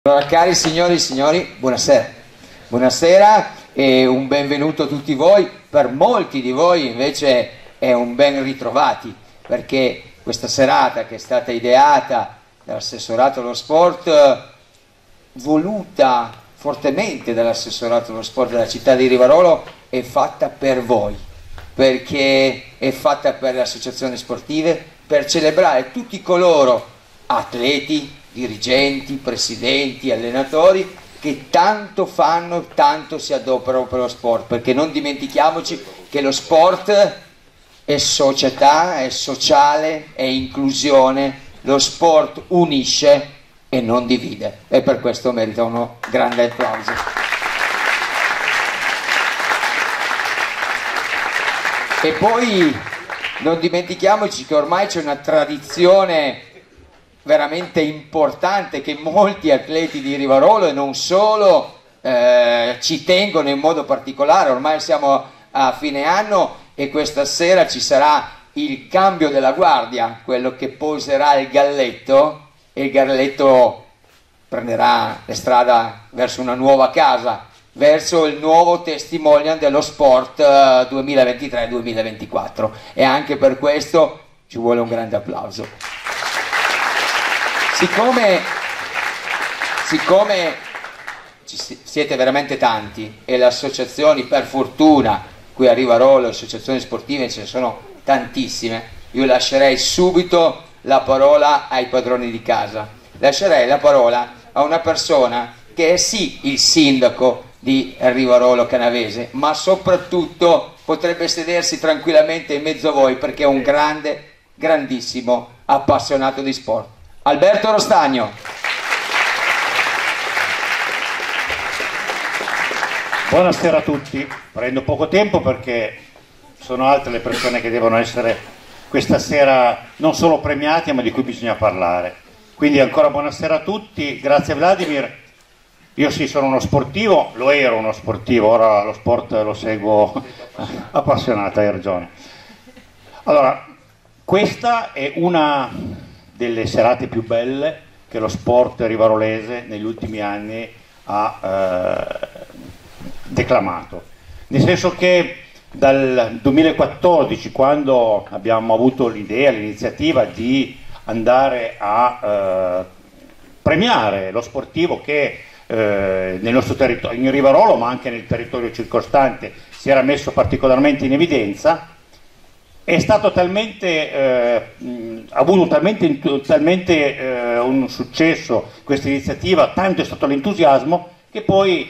Allora, cari signori e signori, buonasera. Buonasera e un benvenuto a tutti voi. Per molti di voi invece è un ben ritrovati, perché questa serata che è stata ideata dall'assessorato allo sport, voluta fortemente dall'assessorato allo sport della città di Rivarolo, è fatta per voi, perché è fatta per le associazioni sportive, per celebrare tutti coloro, atleti, dirigenti, presidenti, allenatori, che tanto fanno, tanto si adoperano per lo sport, perché non dimentichiamoci che lo sport è società, è sociale, è inclusione, lo sport unisce e non divide, e per questo merita uno grande applauso. E poi non dimentichiamoci che ormai c'è una tradizione veramente importante che molti atleti di Rivarolo e non solo ci tengono in modo particolare. Ormai siamo a fine anno e questa sera ci sarà il cambio della guardia, quello che poserà il galletto, e il galletto prenderà la strada verso una nuova casa, verso il nuovo testimonial dello sport 2023-2024, e anche per questo ci vuole un grande applauso. Siccome siete veramente tanti e le associazioni, per fortuna, qui a Rivarolo le associazioni sportive ce ne sono tantissime, io lascerei subito la parola ai padroni di casa, lascerei la parola a una persona che è sì il sindaco di Rivarolo Canavese, ma soprattutto potrebbe sedersi tranquillamente in mezzo a voi, perché è un grande, grandissimo appassionato di sport. Alberto Rostagno. Buonasera a tutti, prendo poco tempo perché sono altre le persone che devono essere questa sera non solo premiate, ma di cui bisogna parlare. Quindi ancora buonasera a tutti, grazie Vladimir. Io sì, sono uno sportivo, lo ero uno sportivo, ora lo sport lo seguo appassionato, hai ragione. Allora, questa è una delle serate più belle che lo sport rivarolese negli ultimi anni ha declamato, nel senso che dal 2014, quando abbiamo avuto l'idea, l'iniziativa di andare a premiare lo sportivo che nel nostro territorio, in Rivarolo ma anche nel territorio circostante, si era messo particolarmente in evidenza, è stato talmente ha avuto talmente un successo questa iniziativa, tanto è stato l'entusiasmo che poi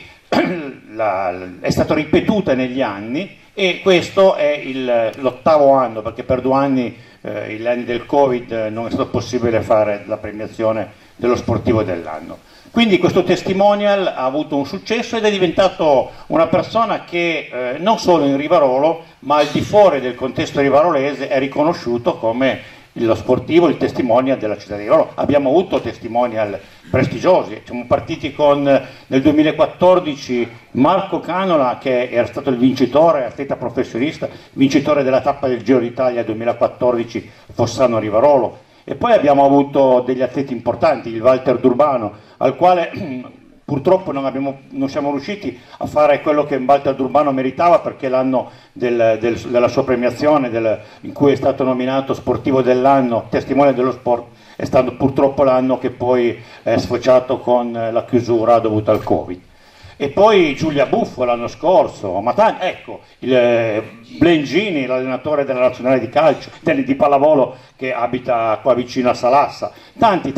è stata ripetuta negli anni, e questo è l'ottavo anno, perché per 2 anni, gli anni del Covid, non è stato possibile fare la premiazione dello sportivo dell'anno. Quindi questo testimonial ha avuto un successo ed è diventato una persona che non solo in Rivarolo ma al di fuori del contesto rivarolese è riconosciuto come lo sportivo, il testimonial della città di Rivarolo. Abbiamo avuto testimonial prestigiosi, siamo partiti con nel 2014 Marco Canola, che era stato il vincitore, atleta professionista, vincitore della tappa del Giro d'Italia 2014 Fossano-Rivarolo. E poi abbiamo avuto degli atleti importanti, il Walter D'Urbano, al quale purtroppo non siamo riusciti a fare quello che Walter D'Urbano meritava, perché l'anno della sua premiazione, in cui è stato nominato sportivo dell'anno, testimone dello sport, è stato purtroppo l'anno che poi è sfociato con la chiusura dovuta al Covid. E poi Giulia Buffo l'anno scorso, ecco, il Blengini, l'allenatore della nazionale di calcio, di pallavolo, che abita qua vicino a Salassa, tanti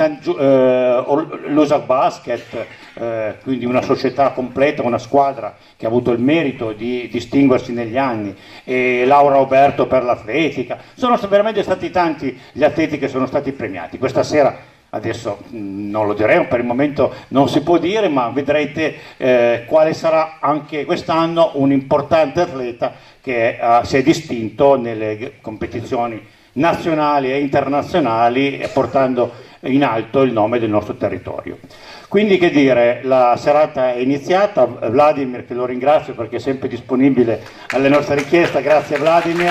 l'Usa Basket, quindi una società completa, una squadra che ha avuto il merito di distinguersi negli anni, e Laura Roberto per l'atletica. Sono veramente stati tanti gli atleti che sono stati premiati. Questa sera, adesso non lo diremo, per il momento non si può dire, ma vedrete quale sarà anche quest'anno un importante atleta che si è distinto nelle competizioni nazionali e internazionali, portando in alto il nome del nostro territorio. Quindi, che dire, la serata è iniziata. Vladimir, che lo ringrazio perché è sempre disponibile alle nostre richieste, grazie Vladimir,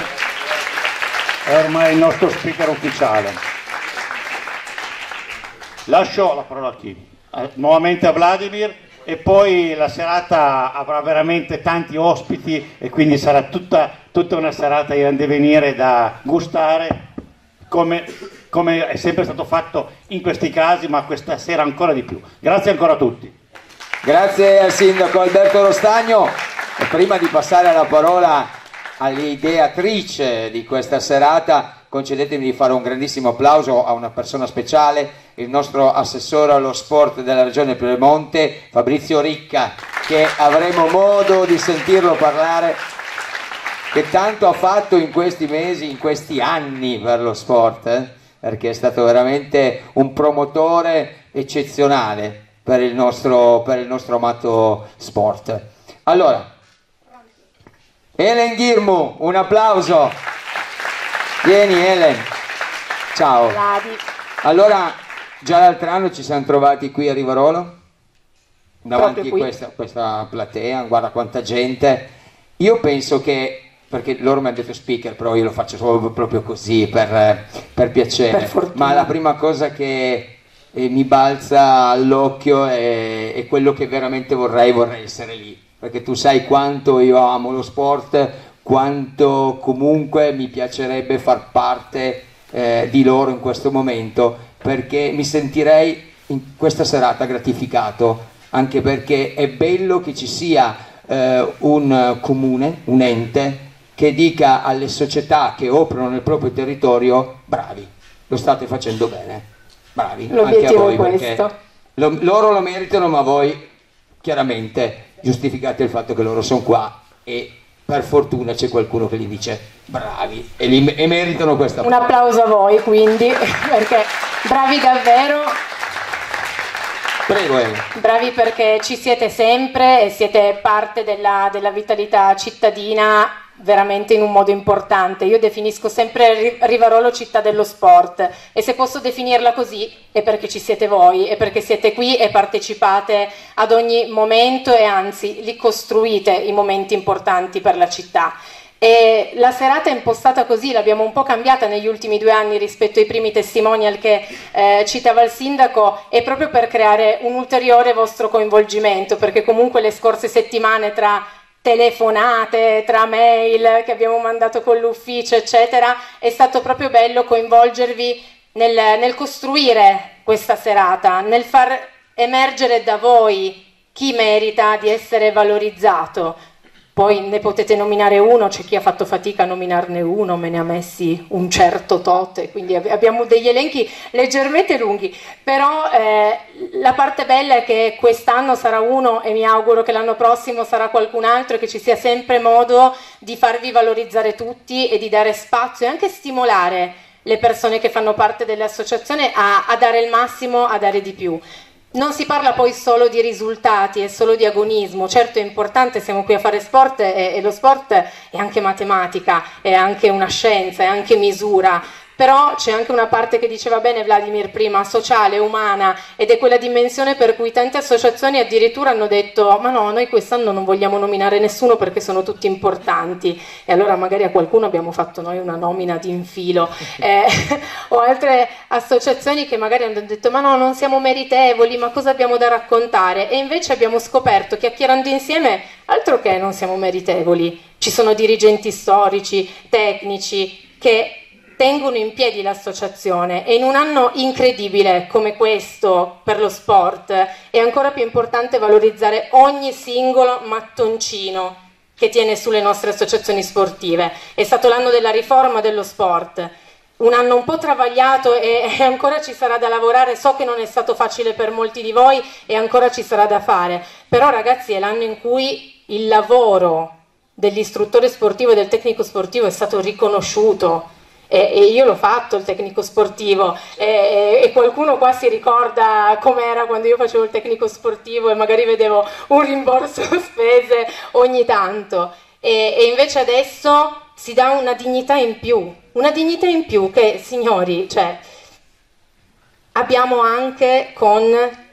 è ormai il nostro speaker ufficiale. Lascio la parola a chi? nuovamente a Vladimir, e poi la serata avrà veramente tanti ospiti e quindi sarà tutta una serata in divenire da gustare, come è sempre stato fatto in questi casi, ma questa sera ancora di più. Grazie ancora a tutti. Grazie al sindaco Alberto Rostagno. E prima di passare la parola all'ideatrice di questa serata, concedetemi di fare un grandissimo applauso a una persona speciale, il nostro assessore allo sport della regione Piemonte, Fabrizio Ricca, che avremo modo di sentirlo parlare, che tanto ha fatto in questi mesi, in questi anni per lo sport, perché è stato veramente un promotore eccezionale per il nostro amato sport. Allora, Helen Ghirmu, un applauso. Vieni Helen, ciao. Allora, già l'altro anno ci siamo trovati qui a Rivarolo, davanti a questa platea, guarda quanta gente. Io penso che, perché loro mi hanno detto speaker, però io lo faccio solo proprio così, per piacere, ma la prima cosa che mi balza all'occhio è quello che veramente vorrei essere lì, perché tu sai quanto io amo lo sport, quanto comunque mi piacerebbe far parte di loro in questo momento, perché mi sentirei in questa serata gratificato, anche perché è bello che ci sia un comune, un ente che dica alle società che operano nel proprio territorio: bravi, lo state facendo bene, bravi, anche a voi, perché loro lo meritano, ma voi chiaramente giustificate il fatto che loro sono qua e per fortuna c'è qualcuno che gli dice bravi e meritano questa. Un applauso a voi quindi, perché bravi davvero. Prego Bravi perché ci siete sempre e siete parte della vitalità cittadina veramente in un modo importante. Io definisco sempre Rivarolo città dello sport, e se posso definirla così è perché ci siete voi, è perché siete qui e partecipate ad ogni momento e anzi li costruite i momenti importanti per la città. E la serata è impostata così, l'abbiamo un po' cambiata negli ultimi 2 anni rispetto ai primi testimonial che citava il sindaco, è proprio per creare un ulteriore vostro coinvolgimento, perché comunque le scorse settimane, tra telefonate, tra mail che abbiamo mandato con l'ufficio eccetera, è stato proprio bello coinvolgervi nel costruire questa serata, nel far emergere da voi chi merita di essere valorizzato. Poi ne potete nominare uno, c'è chi ha fatto fatica a nominarne uno, me ne ha messi un certo tot, e quindi abbiamo degli elenchi leggermente lunghi, però la parte bella è che quest'anno sarà uno e mi auguro che l'anno prossimo sarà qualcun altro, e che ci sia sempre modo di farvi valorizzare tutti e di dare spazio e anche stimolare le persone che fanno parte dell'associazione a dare il massimo, a dare di più. Non si parla poi solo di risultati e solo di agonismo, certo è importante, siamo qui a fare sport e lo sport è anche matematica, è anche una scienza, è anche misura, però c'è anche una parte che diceva bene Vladimir prima, sociale, umana, ed è quella dimensione per cui tante associazioni addirittura hanno detto ma no, noi quest'anno non vogliamo nominare nessuno perché sono tutti importanti, e allora magari a qualcuno abbiamo fatto noi una nomina di infilo, o altre associazioni che magari hanno detto ma no, non siamo meritevoli, ma cosa abbiamo da raccontare, e invece abbiamo scoperto, chiacchierando insieme, altro che non siamo meritevoli, ci sono dirigenti storici, tecnici che tengono in piedi l'associazione, e in un anno incredibile come questo per lo sport è ancora più importante valorizzare ogni singolo mattoncino che tiene sulle nostre associazioni sportive. È stato l'anno della riforma dello sport, un anno un po' travagliato e ancora ci sarà da lavorare, so che non è stato facile per molti di voi e ancora ci sarà da fare, però ragazzi è l'anno in cui il lavoro dell'istruttore sportivo e del tecnico sportivo è stato riconosciuto. E io l'ho fatto il tecnico sportivo, e qualcuno qua si ricorda com'era quando io facevo il tecnico sportivo e magari vedevo un rimborso spese ogni tanto, e invece adesso si dà una dignità in più che, signori, cioè, abbiamo anche con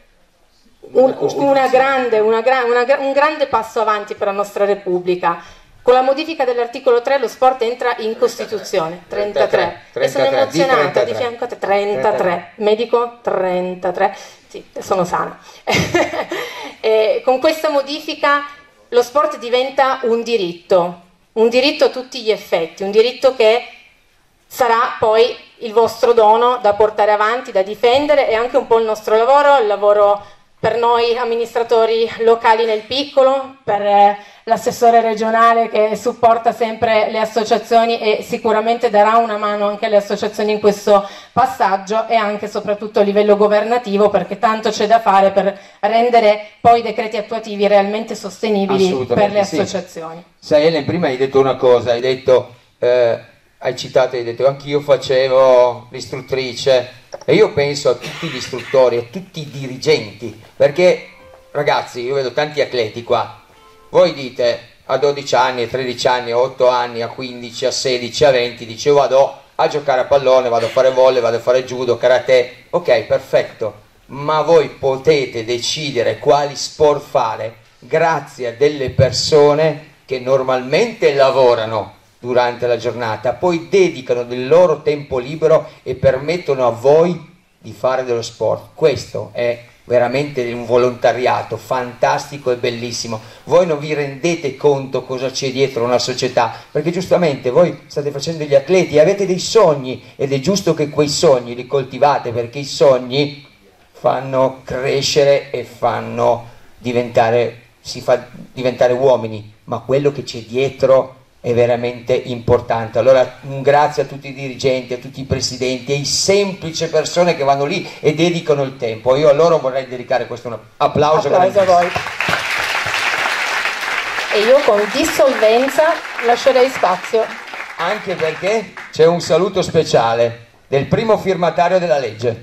un grande passo avanti per la nostra Repubblica. Con la modifica dell'articolo 3 lo sport entra in Costituzione. 33. E sono emozionata, di fianco a te. 33. Medico 33. Sì, sono sana. Con questa modifica lo sport diventa un diritto a tutti gli effetti, un diritto che sarà poi il vostro dono da portare avanti, da difendere, e anche un po' il nostro lavoro, il lavoro per noi amministratori locali nel piccolo, per l'assessore regionale che supporta sempre le associazioni e sicuramente darà una mano anche alle associazioni in questo passaggio, e anche e soprattutto a livello governativo, perché tanto c'è da fare per rendere poi i decreti attuativi realmente sostenibili per le associazioni. Sai Ellen, prima hai detto una cosa, hai detto anch'io facevo l'istruttrice, e io penso a tutti gli istruttori, a tutti i dirigenti, perché ragazzi, io vedo tanti atleti qua, voi dite a 12 anni, a 13 anni, a 8 anni, a 15, a 16, a 20, dice vado a giocare a pallone, vado a fare volley, vado a fare judo, karate, ok, perfetto, ma voi potete decidere quali sport fare grazie a delle persone che normalmente lavorano durante la giornata, poi dedicano del loro tempo libero e permettono a voi di fare dello sport. Questo è veramente un volontariato fantastico e bellissimo. Voi non vi rendete conto cosa c'è dietro una società, perché giustamente voi state facendo gli atleti, avete dei sogni, ed è giusto che quei sogni li coltivate, perché i sogni fanno crescere e si fa diventare uomini, ma quello che c'è dietro è veramente importante. Allora un grazie a tutti i dirigenti, a tutti i presidenti, ai semplici persone che vanno lì e dedicano il tempo. Io a loro vorrei dedicare questo un applauso a voi. E io con dissolvenza lascerei spazio, anche perché c'è un saluto speciale del primo firmatario della legge,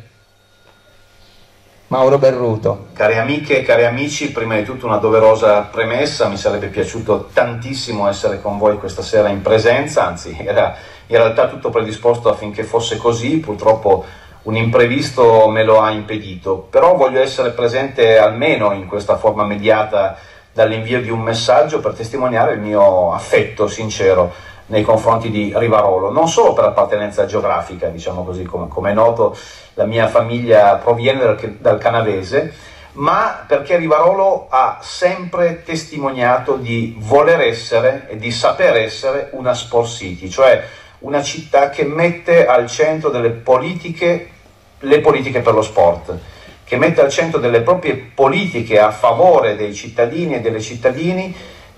Mauro Berruto. Cari amiche e cari amici, prima di tutto una doverosa premessa: mi sarebbe piaciuto tantissimo essere con voi questa sera in presenza, anzi era in realtà tutto predisposto affinché fosse così, purtroppo un imprevisto me lo ha impedito, però voglio essere presente almeno in questa forma mediata dall'invio di un messaggio per testimoniare il mio affetto sincero nei confronti di Rivarolo, non solo per appartenenza geografica, diciamo così, come è noto la mia famiglia proviene dal canavese, ma perché Rivarolo ha sempre testimoniato di voler essere e di saper essere una sport city, cioè una città che mette al centro delle politiche, le politiche per lo sport, che mette al centro delle proprie politiche a favore dei cittadini e dei cittadini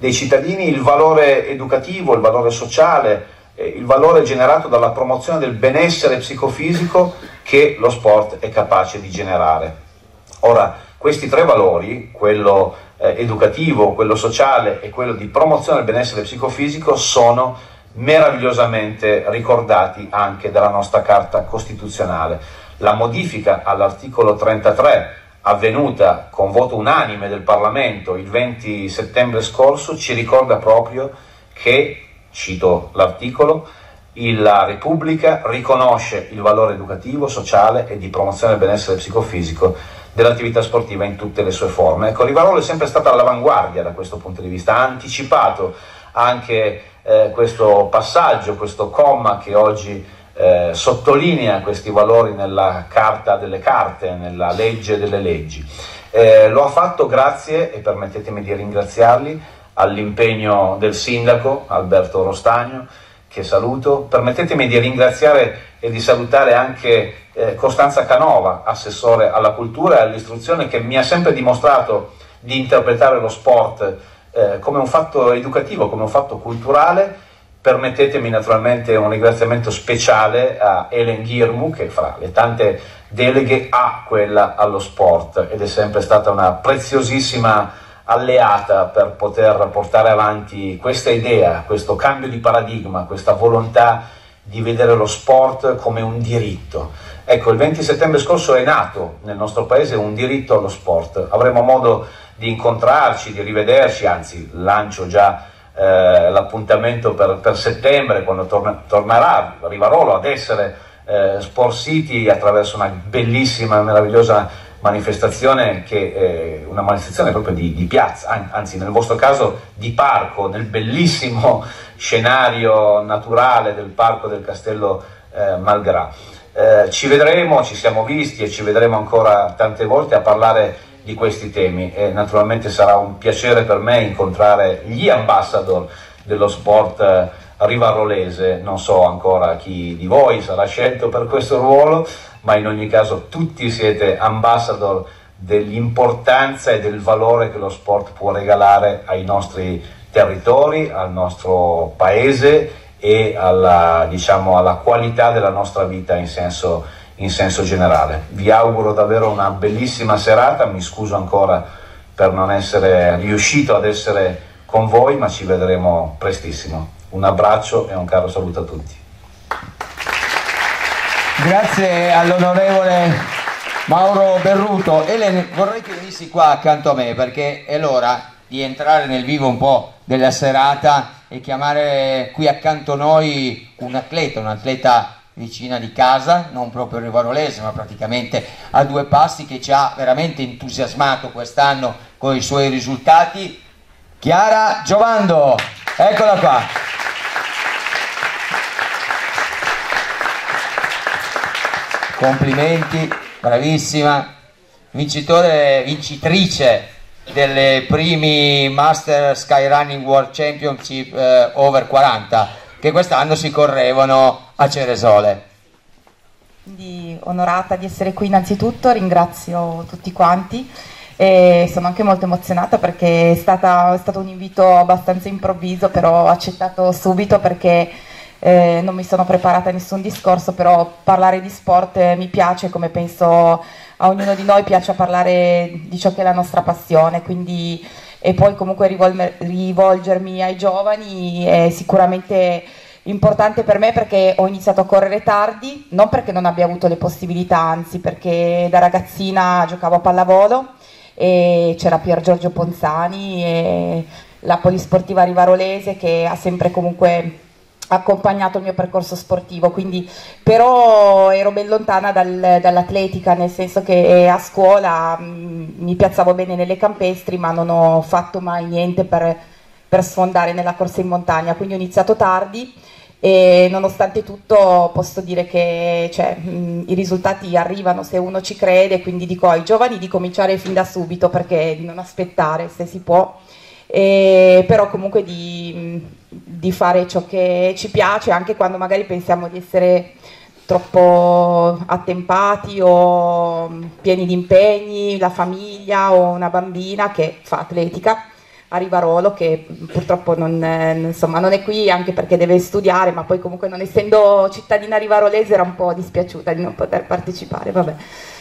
il valore educativo, il valore sociale, il valore generato dalla promozione del benessere psicofisico che lo sport è capace di generare. Ora, questi tre valori, quello educativo, quello sociale e quello di promozione del benessere psicofisico, sono meravigliosamente ricordati anche dalla nostra Carta Costituzionale. La modifica all'articolo 33, avvenuta con voto unanime del Parlamento il 20 settembre scorso, ci ricorda proprio che, cito l'articolo, la Repubblica riconosce il valore educativo, sociale e di promozione del benessere psicofisico dell'attività sportiva in tutte le sue forme. Ecco, Rivarolo è sempre stata all'avanguardia da questo punto di vista, ha anticipato anche questo passaggio, questo comma che oggi sottolinea questi valori nella Carta delle Carte, nella Legge delle Leggi. Lo ha fatto grazie, e permettetemi di ringraziarli, all'impegno del sindaco Alberto Rostagno, che saluto. Permettetemi di ringraziare e di salutare anche Costanza Canova, assessore alla cultura e all'istruzione, che mi ha sempre dimostrato di interpretare lo sport come un fatto educativo, come un fatto culturale. Permettetemi naturalmente un ringraziamento speciale a Ellen Ghirmu, che fra le tante deleghe ha quella allo sport ed è sempre stata una preziosissima alleata per poter portare avanti questa idea, questo cambio di paradigma, questa volontà di vedere lo sport come un diritto. Ecco, il 20 settembre scorso è nato nel nostro paese un diritto allo sport. Avremo modo di incontrarci, di rivederci, anzi lancio già l'appuntamento per settembre, quando tornerà Rivarolo ad essere Sport City attraverso una bellissima e meravigliosa manifestazione che è una manifestazione proprio di piazza, anzi nel vostro caso di parco, nel bellissimo scenario naturale del parco del Castello Malgrat. Ci vedremo, ci siamo visti e ci vedremo ancora tante volte a parlare di questi temi, e naturalmente sarà un piacere per me incontrare gli ambassador dello sport rivarolese. Non so ancora chi di voi sarà scelto per questo ruolo, ma in ogni caso tutti siete ambassador dell'importanza e del valore che lo sport può regalare ai nostri territori, al nostro paese e alla, diciamo, alla qualità della nostra vita in senso generale. Vi auguro davvero una bellissima serata, mi scuso ancora per non essere riuscito ad essere con voi, ma ci vedremo prestissimo. Un abbraccio e un caro saluto a tutti. Grazie all'onorevole Mauro Berruto. Elena, vorrei che venissi qua accanto a me, perché è l'ora di entrare nel vivo un po' della serata e chiamare qui accanto a noi un'atleta vicina di casa, non proprio rivarolese, ma praticamente a due passi, che ci ha veramente entusiasmato quest'anno con i suoi risultati. Chiara Giovando, eccola qua. Complimenti, bravissima, vincitrice delle primi Master Skyrunning World Championship over 40 che quest'anno si correvano a Ceresole. Quindi onorata di essere qui innanzitutto, ringrazio tutti quanti e sono anche molto emozionata perché è stato un invito abbastanza improvviso, però ho accettato subito perché non mi sono preparata a nessun discorso, però parlare di sport mi piace, come penso a ognuno di noi piace parlare di ciò che è la nostra passione, quindi, e poi comunque rivolgermi ai giovani è sicuramente importante per me, perché ho iniziato a correre tardi, non perché non abbia avuto le possibilità, anzi perché da ragazzina giocavo a pallavolo e c'era Pier Giorgio Ponzani e la Polisportiva Rivarolese che ha sempre comunque accompagnato il mio percorso sportivo, quindi però ero ben lontana dall'atletica, nel senso che a scuola mi piazzavo bene nelle campestri, ma non ho fatto mai niente per sfondare nella corsa in montagna, quindi ho iniziato tardi e nonostante tutto posso dire che i risultati arrivano se uno ci crede, quindi dico ai giovani di cominciare fin da subito, perché di non aspettare se si può. Però comunque di fare ciò che ci piace, anche quando magari pensiamo di essere troppo attempati o pieni di impegni, la famiglia o una bambina che fa atletica a Rivarolo, che purtroppo non è qui anche perché deve studiare, ma poi comunque non essendo cittadina rivarolese era un po' dispiaciuta di non poter partecipare, vabbè.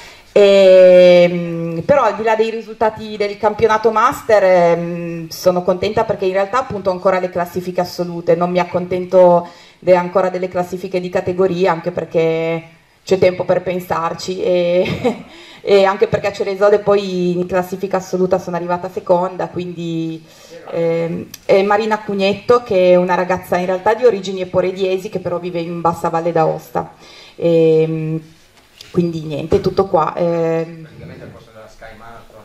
Però al di là dei risultati del campionato master sono contenta, perché in realtà appunto ho ancora le classifiche assolute, non mi accontento ancora delle classifiche di categoria, anche perché c'è tempo per pensarci e anche perché a Ceresole poi in classifica assoluta sono arrivata seconda, quindi è Marina Cugnetto, che è una ragazza in realtà di origini eporediesi che però vive in Bassa Valle d'Aosta. Quindi niente, tutto qua. Praticamente al posto della Sky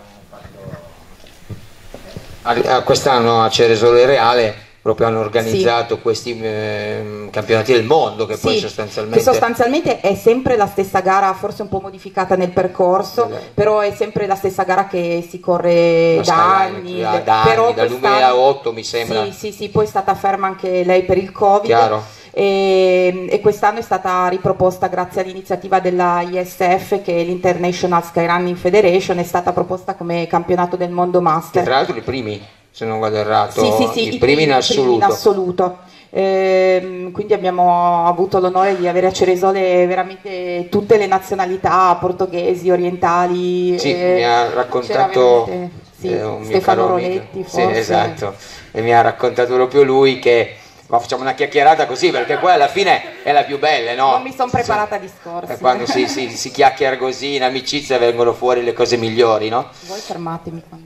Marathon quest'anno a Ceresole Reale proprio hanno organizzato questi campionati del mondo, che poi sostanzialmente è sempre la stessa gara, forse un po' modificata nel percorso, però è sempre la stessa gara che si corre da anni, dal 2008 mi sembra. Sì, poi è stata ferma anche lei per il Covid. Chiaro. E quest'anno è stata riproposta grazie all'iniziativa della ISF, che è l'International Skyrunning Federation, è stata proposta come campionato del mondo master. Che tra l'altro i primi, se non vado errato, sì, i primi in assoluto. Quindi abbiamo avuto l'onore di avere a Ceresole veramente tutte le nazionalità, portoghesi, orientali. Sì, mi ha raccontato Stefano Roletti, forse. Sì, esatto, e mi ha raccontato proprio lui che... Ma facciamo una chiacchierata così, perché poi alla fine è la più bella, no? Non mi sono preparata a discorsi. Quando si chiacchiera così in amicizia vengono fuori le cose migliori, no? Voi fermatemi quando...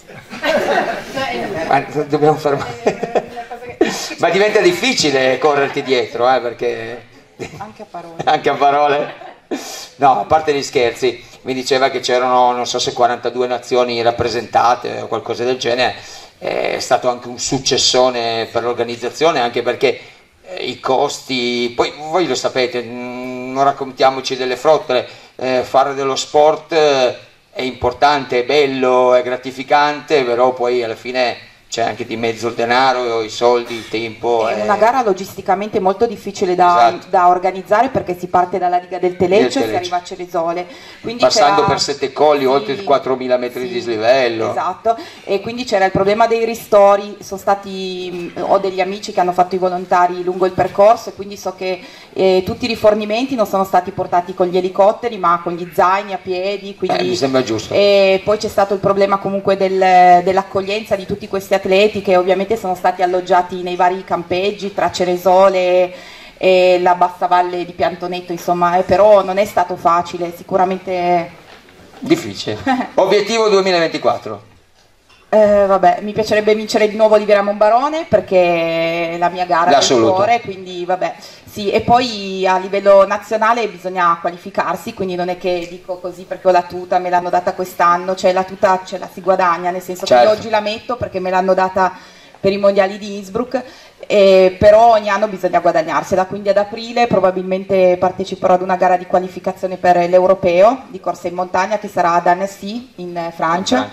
Ma dobbiamo fermare. Ma diventa difficile correrti dietro, perché... Anche a parole. Anche a parole? No, a parte gli scherzi. mi diceva che c'erano, non so se 42 nazioni rappresentate o qualcosa del genere. È stato anche un successone per l'organizzazione, anche perché i costi, poi voi lo sapete, non raccontiamoci delle frottole, fare dello sport è importante, è bello, è gratificante, però poi alla fine c'è anche di mezzo il denaro, i soldi, il tempo. È una gara logisticamente molto difficile da organizzare, perché si parte dalla Riga del Teleccio e si arriva a Ceresole. Quindi passando per 7 colli, oltre 4.000 metri di dislivello. Esatto, e quindi c'era il problema dei ristori. Sono stati, ho degli amici che hanno fatto i volontari lungo il percorso, e quindi so che tutti i rifornimenti non sono stati portati con gli elicotteri, ma con gli zaini a piedi. Quindi, mi sembra giusto. E poi c'è stato il problema comunque dell'accoglienza di tutti questi atleti, che ovviamente sono stati alloggiati nei vari campeggi tra Ceresole e la bassa valle di Piantonetto, insomma, però non è stato facile, sicuramente difficile. Obiettivo 2024? Vabbè, mi piacerebbe vincere di nuovo Livera Monbarone, perché è la mia gara del cuore, quindi vabbè. Sì, e poi a livello nazionale bisogna qualificarsi, quindi non è che dico così perché ho la tuta, me l'hanno data quest'anno, cioè la tuta ce la si guadagna, nel senso che io oggi la metto perché me l'hanno data per i mondiali di Innsbruck, però ogni anno bisogna guadagnarsela, quindi ad aprile probabilmente parteciperò ad una gara di qualificazione per l'Europeo di corsa in montagna, che sarà ad Annecy in Francia.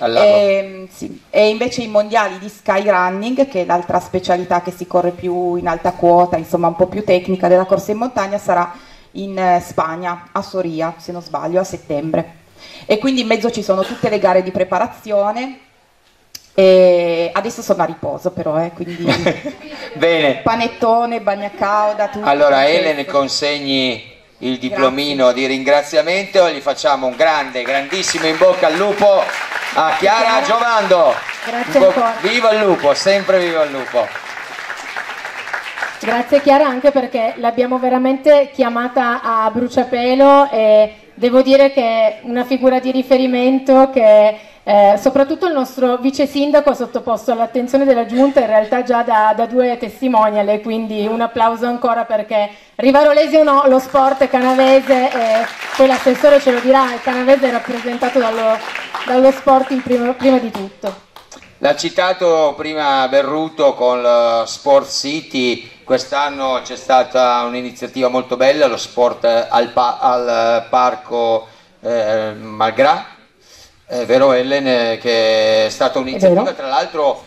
Sì. E invece i mondiali di skyrunning, che è l'altra specialità che si corre più in alta quota, insomma un po' più tecnica della corsa in montagna, sarà in Spagna, a Soria, se non sbaglio, a settembre. E quindi in mezzo ci sono tutte le gare di preparazione. E adesso sono a riposo però, quindi bene. Panettone, bagnacauda, tutto. Allora Elena, consegni il diplomino di ringraziamento, gli facciamo un grandissimo in bocca al lupo a Chiara Giovando. Grazie ancora. Viva il lupo, sempre viva il lupo. Grazie Chiara, anche perché l'abbiamo veramente chiamata a bruciapelo, e devo dire che è una figura di riferimento che soprattutto il nostro vice sindaco ha sottoposto all'attenzione della giunta, in realtà già da 2 testimonial, quindi un applauso ancora, perché Rivarolesi o no, lo sport è canavese, e poi l'assessore ce lo dirà, il canavese è rappresentato dallo sport prima di tutto. L'ha citato prima Berruto con lo Sport City. Quest'anno c'è stata un'iniziativa molto bella, lo sport al parco Malgrat. È vero Ellen, che è stata un'iniziativa tra l'altro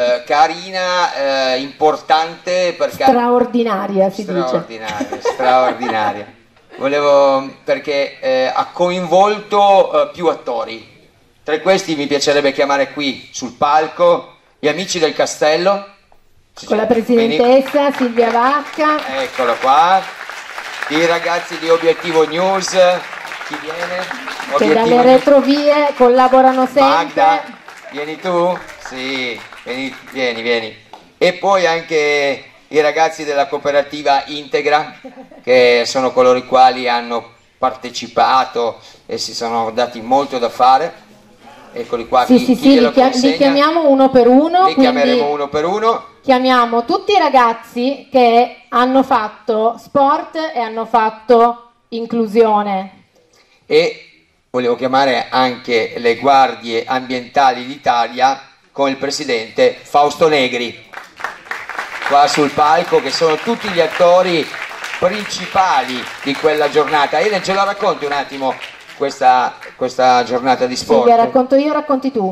carina, importante, perché straordinaria si straordinaria. Perché ha coinvolto più attori. Tra questi mi piacerebbe chiamare qui sul palco gli amici del castello, con la presidentessa Silvia Vacca, eccolo qua, i ragazzi di Obiettivo News, chi viene? Che dalle retrovie collaborano sempre. Magda, vieni tu? Sì, vieni. E poi anche i ragazzi della cooperativa Integra, che sono coloro i quali hanno partecipato e si sono dati molto da fare. Eccoli qua. Li chiamiamo uno per uno. Li chiameremo uno per uno. Chiamiamo tutti i ragazzi che hanno fatto sport e hanno fatto inclusione. E volevo chiamare anche le guardie ambientali d'Italia con il presidente Fausto Negri qua sul palco, che sono tutti gli attori principali di quella giornata. Elen, ce la racconti un attimo questa giornata di sport? Sì, racconto io, racconti tu.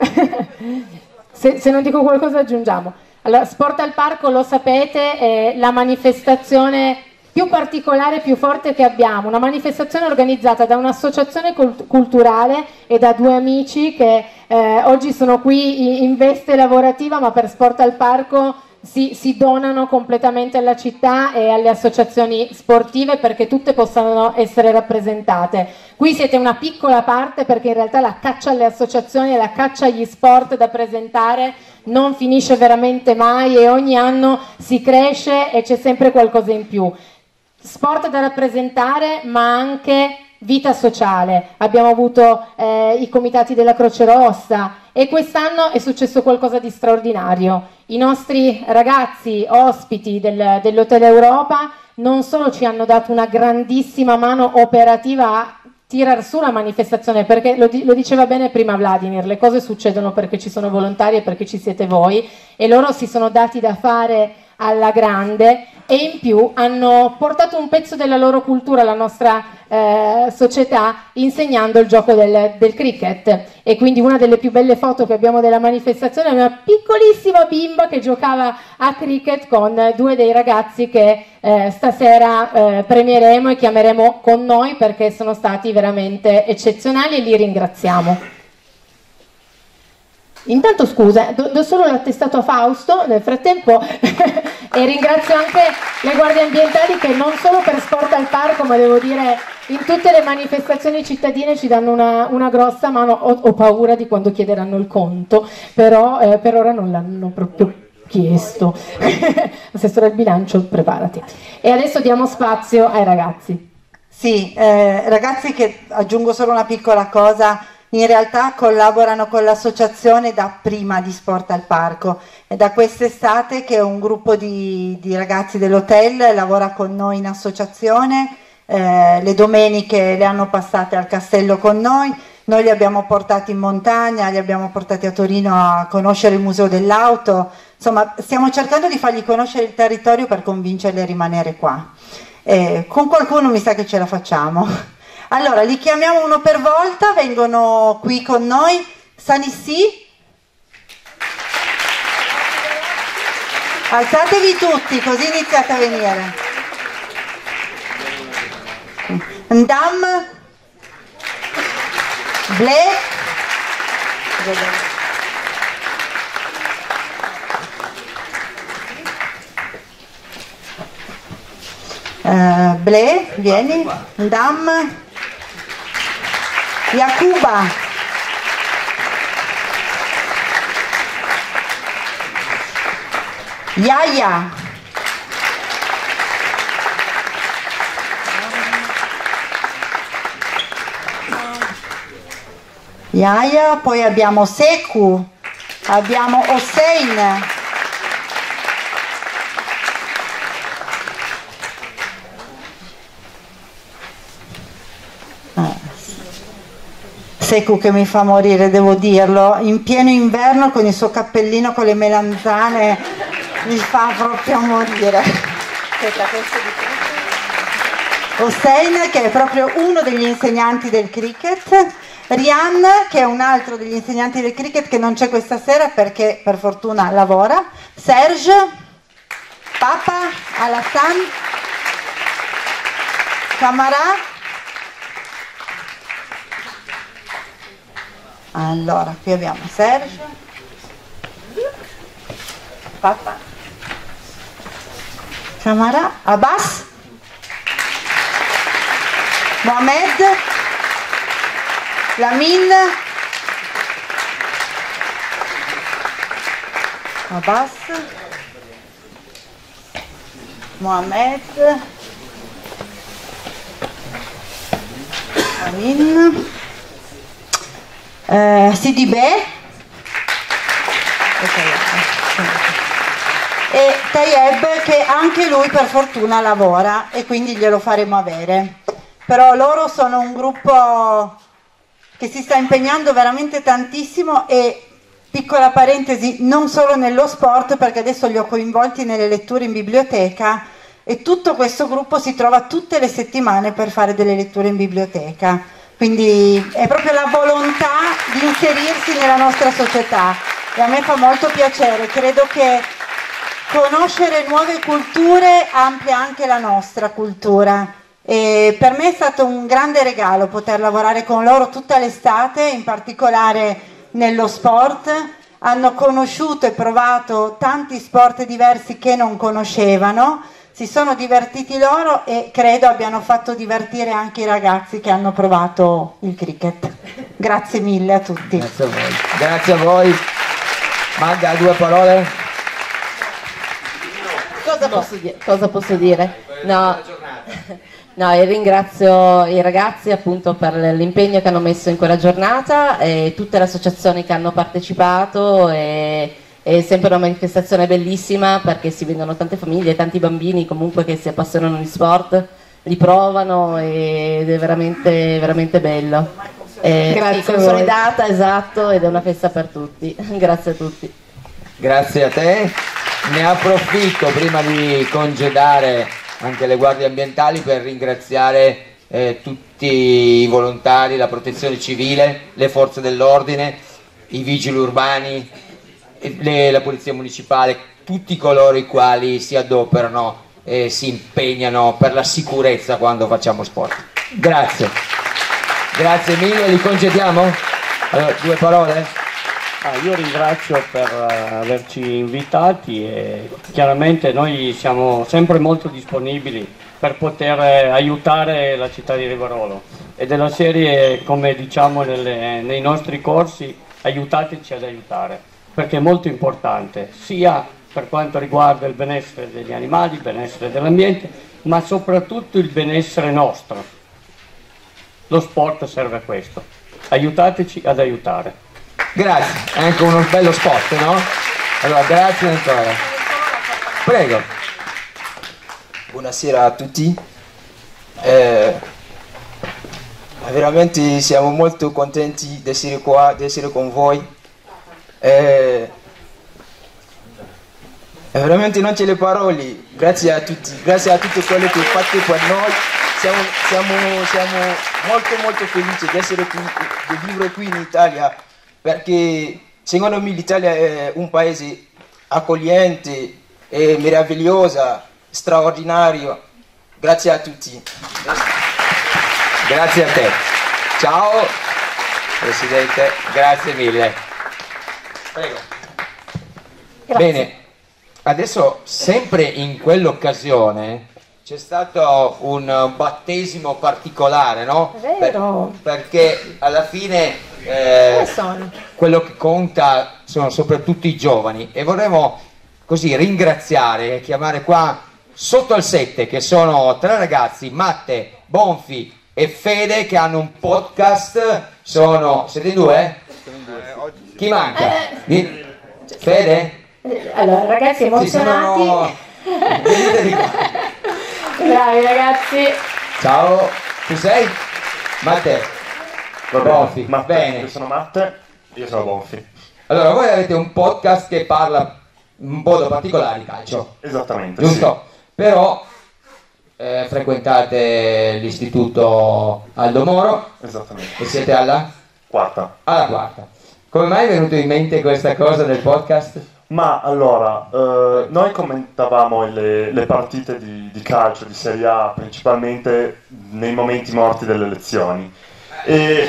se non dico qualcosa aggiungiamo. Allora, Sport al Parco, lo sapete, è la manifestazione più particolare, più forte che abbiamo, una manifestazione organizzata da un'associazione culturale e da 2 amici che oggi sono qui in veste lavorativa, ma per Sport al Parco si donano completamente alla città e alle associazioni sportive perché tutte possano essere rappresentate. Qui siete una piccola parte, perché in realtà la caccia alle associazioni e la caccia agli sport da presentare non finisce veramente mai, e ogni anno si cresce e c'è sempre qualcosa in più. Sport da rappresentare, ma anche vita sociale. Abbiamo avuto i comitati della Croce Rossa, e quest'anno è successo qualcosa di straordinario. I nostri ragazzi ospiti dell'Hotel Europa non solo ci hanno dato una grandissima mano operativa a tirar su la manifestazione, perché lo diceva bene prima Vladimir, le cose succedono perché ci sono volontari e perché ci siete voi, e loro si sono dati da fare alla grande, e in più hanno portato un pezzo della loro cultura alla nostra società, insegnando il gioco del cricket. E quindi una delle più belle foto che abbiamo della manifestazione è una piccolissima bimba che giocava a cricket con due dei ragazzi che stasera premieremo e chiameremo con noi, perché sono stati veramente eccezionali e li ringraziamo. Intanto scusa, do solo l'attestato a Fausto nel frattempo e ringrazio anche le guardie ambientali che non solo per Sport al Parco, ma devo dire in tutte le manifestazioni cittadine ci danno una grossa mano. Ho paura di quando chiederanno il conto, però per ora non l'hanno proprio chiesto. Assessore al bilancio, preparati. E adesso diamo spazio ai ragazzi. Sì, ragazzi che, aggiungo solo una piccola cosa, in realtà collaborano con l'associazione da prima di Sport al Parco. È da quest'estate che un gruppo di ragazzi dell'hotel lavora con noi in associazione, le domeniche le hanno passate al castello con noi li abbiamo portati in montagna, li abbiamo portati a Torino a conoscere il Museo dell'Auto, insomma stiamo cercando di fargli conoscere il territorio per convincerli a rimanere qua. Con qualcuno mi sa che ce la facciamo. Allora, li chiamiamo uno per volta, vengono qui con noi. Sanissi? Alzatevi tutti, così iniziate a venire. Ndam? Ble? Ble, vieni. Ndam? Yakuba, Yaya, poi abbiamo Seku, abbiamo Hossein, Seku che mi fa morire, devo dirlo, in pieno inverno con il suo cappellino con le melanzane mi fa proprio morire. Aspetta, Hossein che è proprio uno degli insegnanti del cricket, Rian che è un altro degli insegnanti del cricket che non c'è questa sera perché per fortuna lavora, Serge, Papa, Alassane, Camara. Allora, qui abbiamo Serge, Papa, Camara, Abbas, Mohamed, Lamin, Abbas, Mohamed, Lamin, Sidibè e Tayeb che anche lui per fortuna lavora e quindi glielo faremo avere, però loro sono un gruppo che si sta impegnando veramente tantissimo e, piccola parentesi, non solo nello sport, perché adesso li ho coinvolti nelle letture in biblioteca e tutto questo gruppo si trova tutte le settimane per fare delle letture in biblioteca. Quindi è proprio la volontà di inserirsi nella nostra società e a me fa molto piacere, credo che conoscere nuove culture amplia anche la nostra cultura e per me è stato un grande regalo poter lavorare con loro tutta l'estate, in particolare nello sport. Hanno conosciuto e provato tanti sport diversi che non conoscevano, si sono divertiti loro e credo abbiano fatto divertire anche i ragazzi che hanno provato il cricket. Grazie mille a tutti. Grazie a voi. Grazie a voi. Magda, due parole? Cosa posso dire? No, io ringrazio i ragazzi appunto per l'impegno che hanno messo in quella giornata e tutte le associazioni che hanno partecipato è sempre una manifestazione bellissima perché si vedono tante famiglie, tanti bambini comunque che si appassionano di sport li provano ed è veramente, veramente bello. Grazie sì, consolidata, esatto, ed è una festa per tutti. Grazie a tutti. Grazie a te. Ne approfitto prima di congedare anche le guardie ambientali per ringraziare tutti i volontari, la protezione civile, le forze dell'ordine, i vigili urbani, la polizia municipale, tutti coloro i quali si adoperano e si impegnano per la sicurezza quando facciamo sport. Grazie. Grazie mille, li congediamo? Allora, 2 parole? Io ringrazio per averci invitati e chiaramente noi siamo sempre molto disponibili per poter aiutare la città di Rivarolo e della serie, come diciamo nei nostri corsi, aiutateci ad aiutare, perché è molto importante sia per quanto riguarda il benessere degli animali, il benessere dell'ambiente, ma soprattutto il benessere nostro. Lo sport serve a questo, aiutateci ad aiutare. Grazie, è anche uno bello spot, no? Allora, grazie ancora. Prego. Buonasera a tutti. Veramente siamo molto contenti di essere qua, di essere con voi. Veramente non c'è le parole. Grazie a tutti, grazie a tutti quelli che fate per noi. Siamo molto felici di essere qui, di vivere qui in Italia, perché secondo me l'Italia è un paese accogliente, è meravigliosa, straordinario. Grazie a tutti. Grazie a te. Ciao Presidente, grazie mille. Prego. Grazie. Bene, adesso sempre in quell'occasione c'è stato un battesimo particolare, no? È vero. Perché alla fine quello che conta sono soprattutto i giovani e vorremmo così ringraziare e chiamare qua sotto al 7, che sono 3 ragazzi, Matte, Bonfi e Fede, che hanno un podcast. Siete 2? Chi manca? Fede? Allora, ragazzi emozionati. Venite di qua. Bravi ragazzi. Ciao, tu sei? Matte? Bonfi. Bene. Io sono Matte, io sono Bonfi. Allora, voi avete un podcast che parla in modo particolare di calcio. Esattamente. Giusto? Sì. Però frequentate l'istituto Aldo Moro. Esattamente. E siete alla? Quarta. Alla quarta. Come mai è venuto in mente questa cosa del podcast? Ma allora, noi commentavamo le partite di calcio, di Serie A, principalmente nei momenti morti delle elezioni. E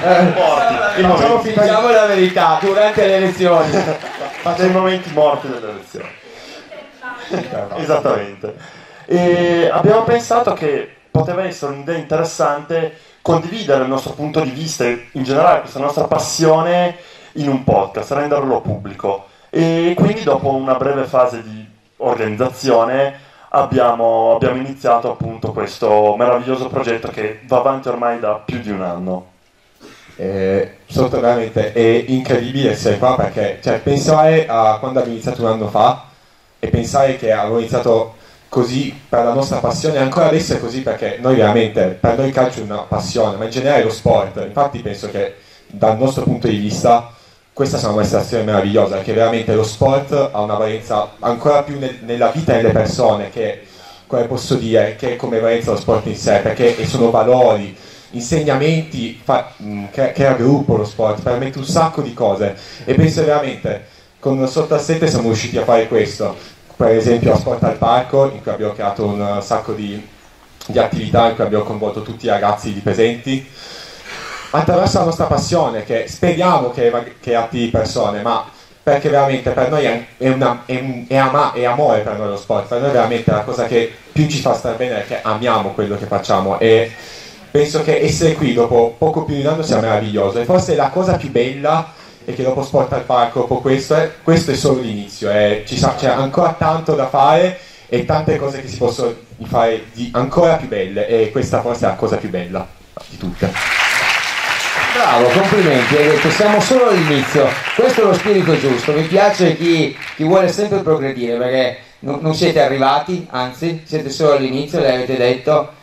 Diciamo la verità, durante le elezioni. Nei momenti morti delle elezioni. Esattamente. E abbiamo pensato che poteva essere un'idea interessante condividere il nostro punto di vista e in generale questa nostra passione in un podcast, renderlo pubblico. E quindi dopo una breve fase di organizzazione abbiamo iniziato appunto questo meraviglioso progetto che va avanti ormai da più di un anno. Veramente è incredibile essere qua, perché pensare a quando abbiamo iniziato un anno fa e pensare che avevo iniziato così per la nostra passione, ancora adesso è così, perché noi veramente, per noi il calcio è una passione, ma in generale lo sport. Infatti penso che dal nostro punto di vista questa sia una manifestazione meravigliosa, perché veramente lo sport ha una valenza ancora più nella vita delle persone, che come posso dire, che è come valenza lo sport in sé, perché sono valori, insegnamenti, crea gruppo lo sport, permette un sacco di cose, e penso veramente con Sotto al 7 siamo riusciti a fare questo, per esempio a Sport al Parco, in cui abbiamo creato un sacco di attività in cui abbiamo coinvolto tutti i ragazzi lì presenti, attraverso la nostra passione, che speriamo che attiri persone, ma perché veramente per noi è amore per noi lo sport. Per noi veramente la cosa che più ci fa stare bene è che amiamo quello che facciamo, e penso che essere qui dopo poco più di un anno sia meraviglioso, e forse la cosa più bella è che dopo Sport al Parco, dopo questo è solo l'inizio, c'è ancora tanto da fare e tante cose che si possono fare di ancora più belle, e questa forse è la cosa più bella di tutte. Bravo, complimenti, hai detto siamo solo all'inizio, questo è lo spirito giusto. Mi piace chi vuole sempre progredire, perché non siete arrivati, anzi siete solo all'inizio, l'avete detto,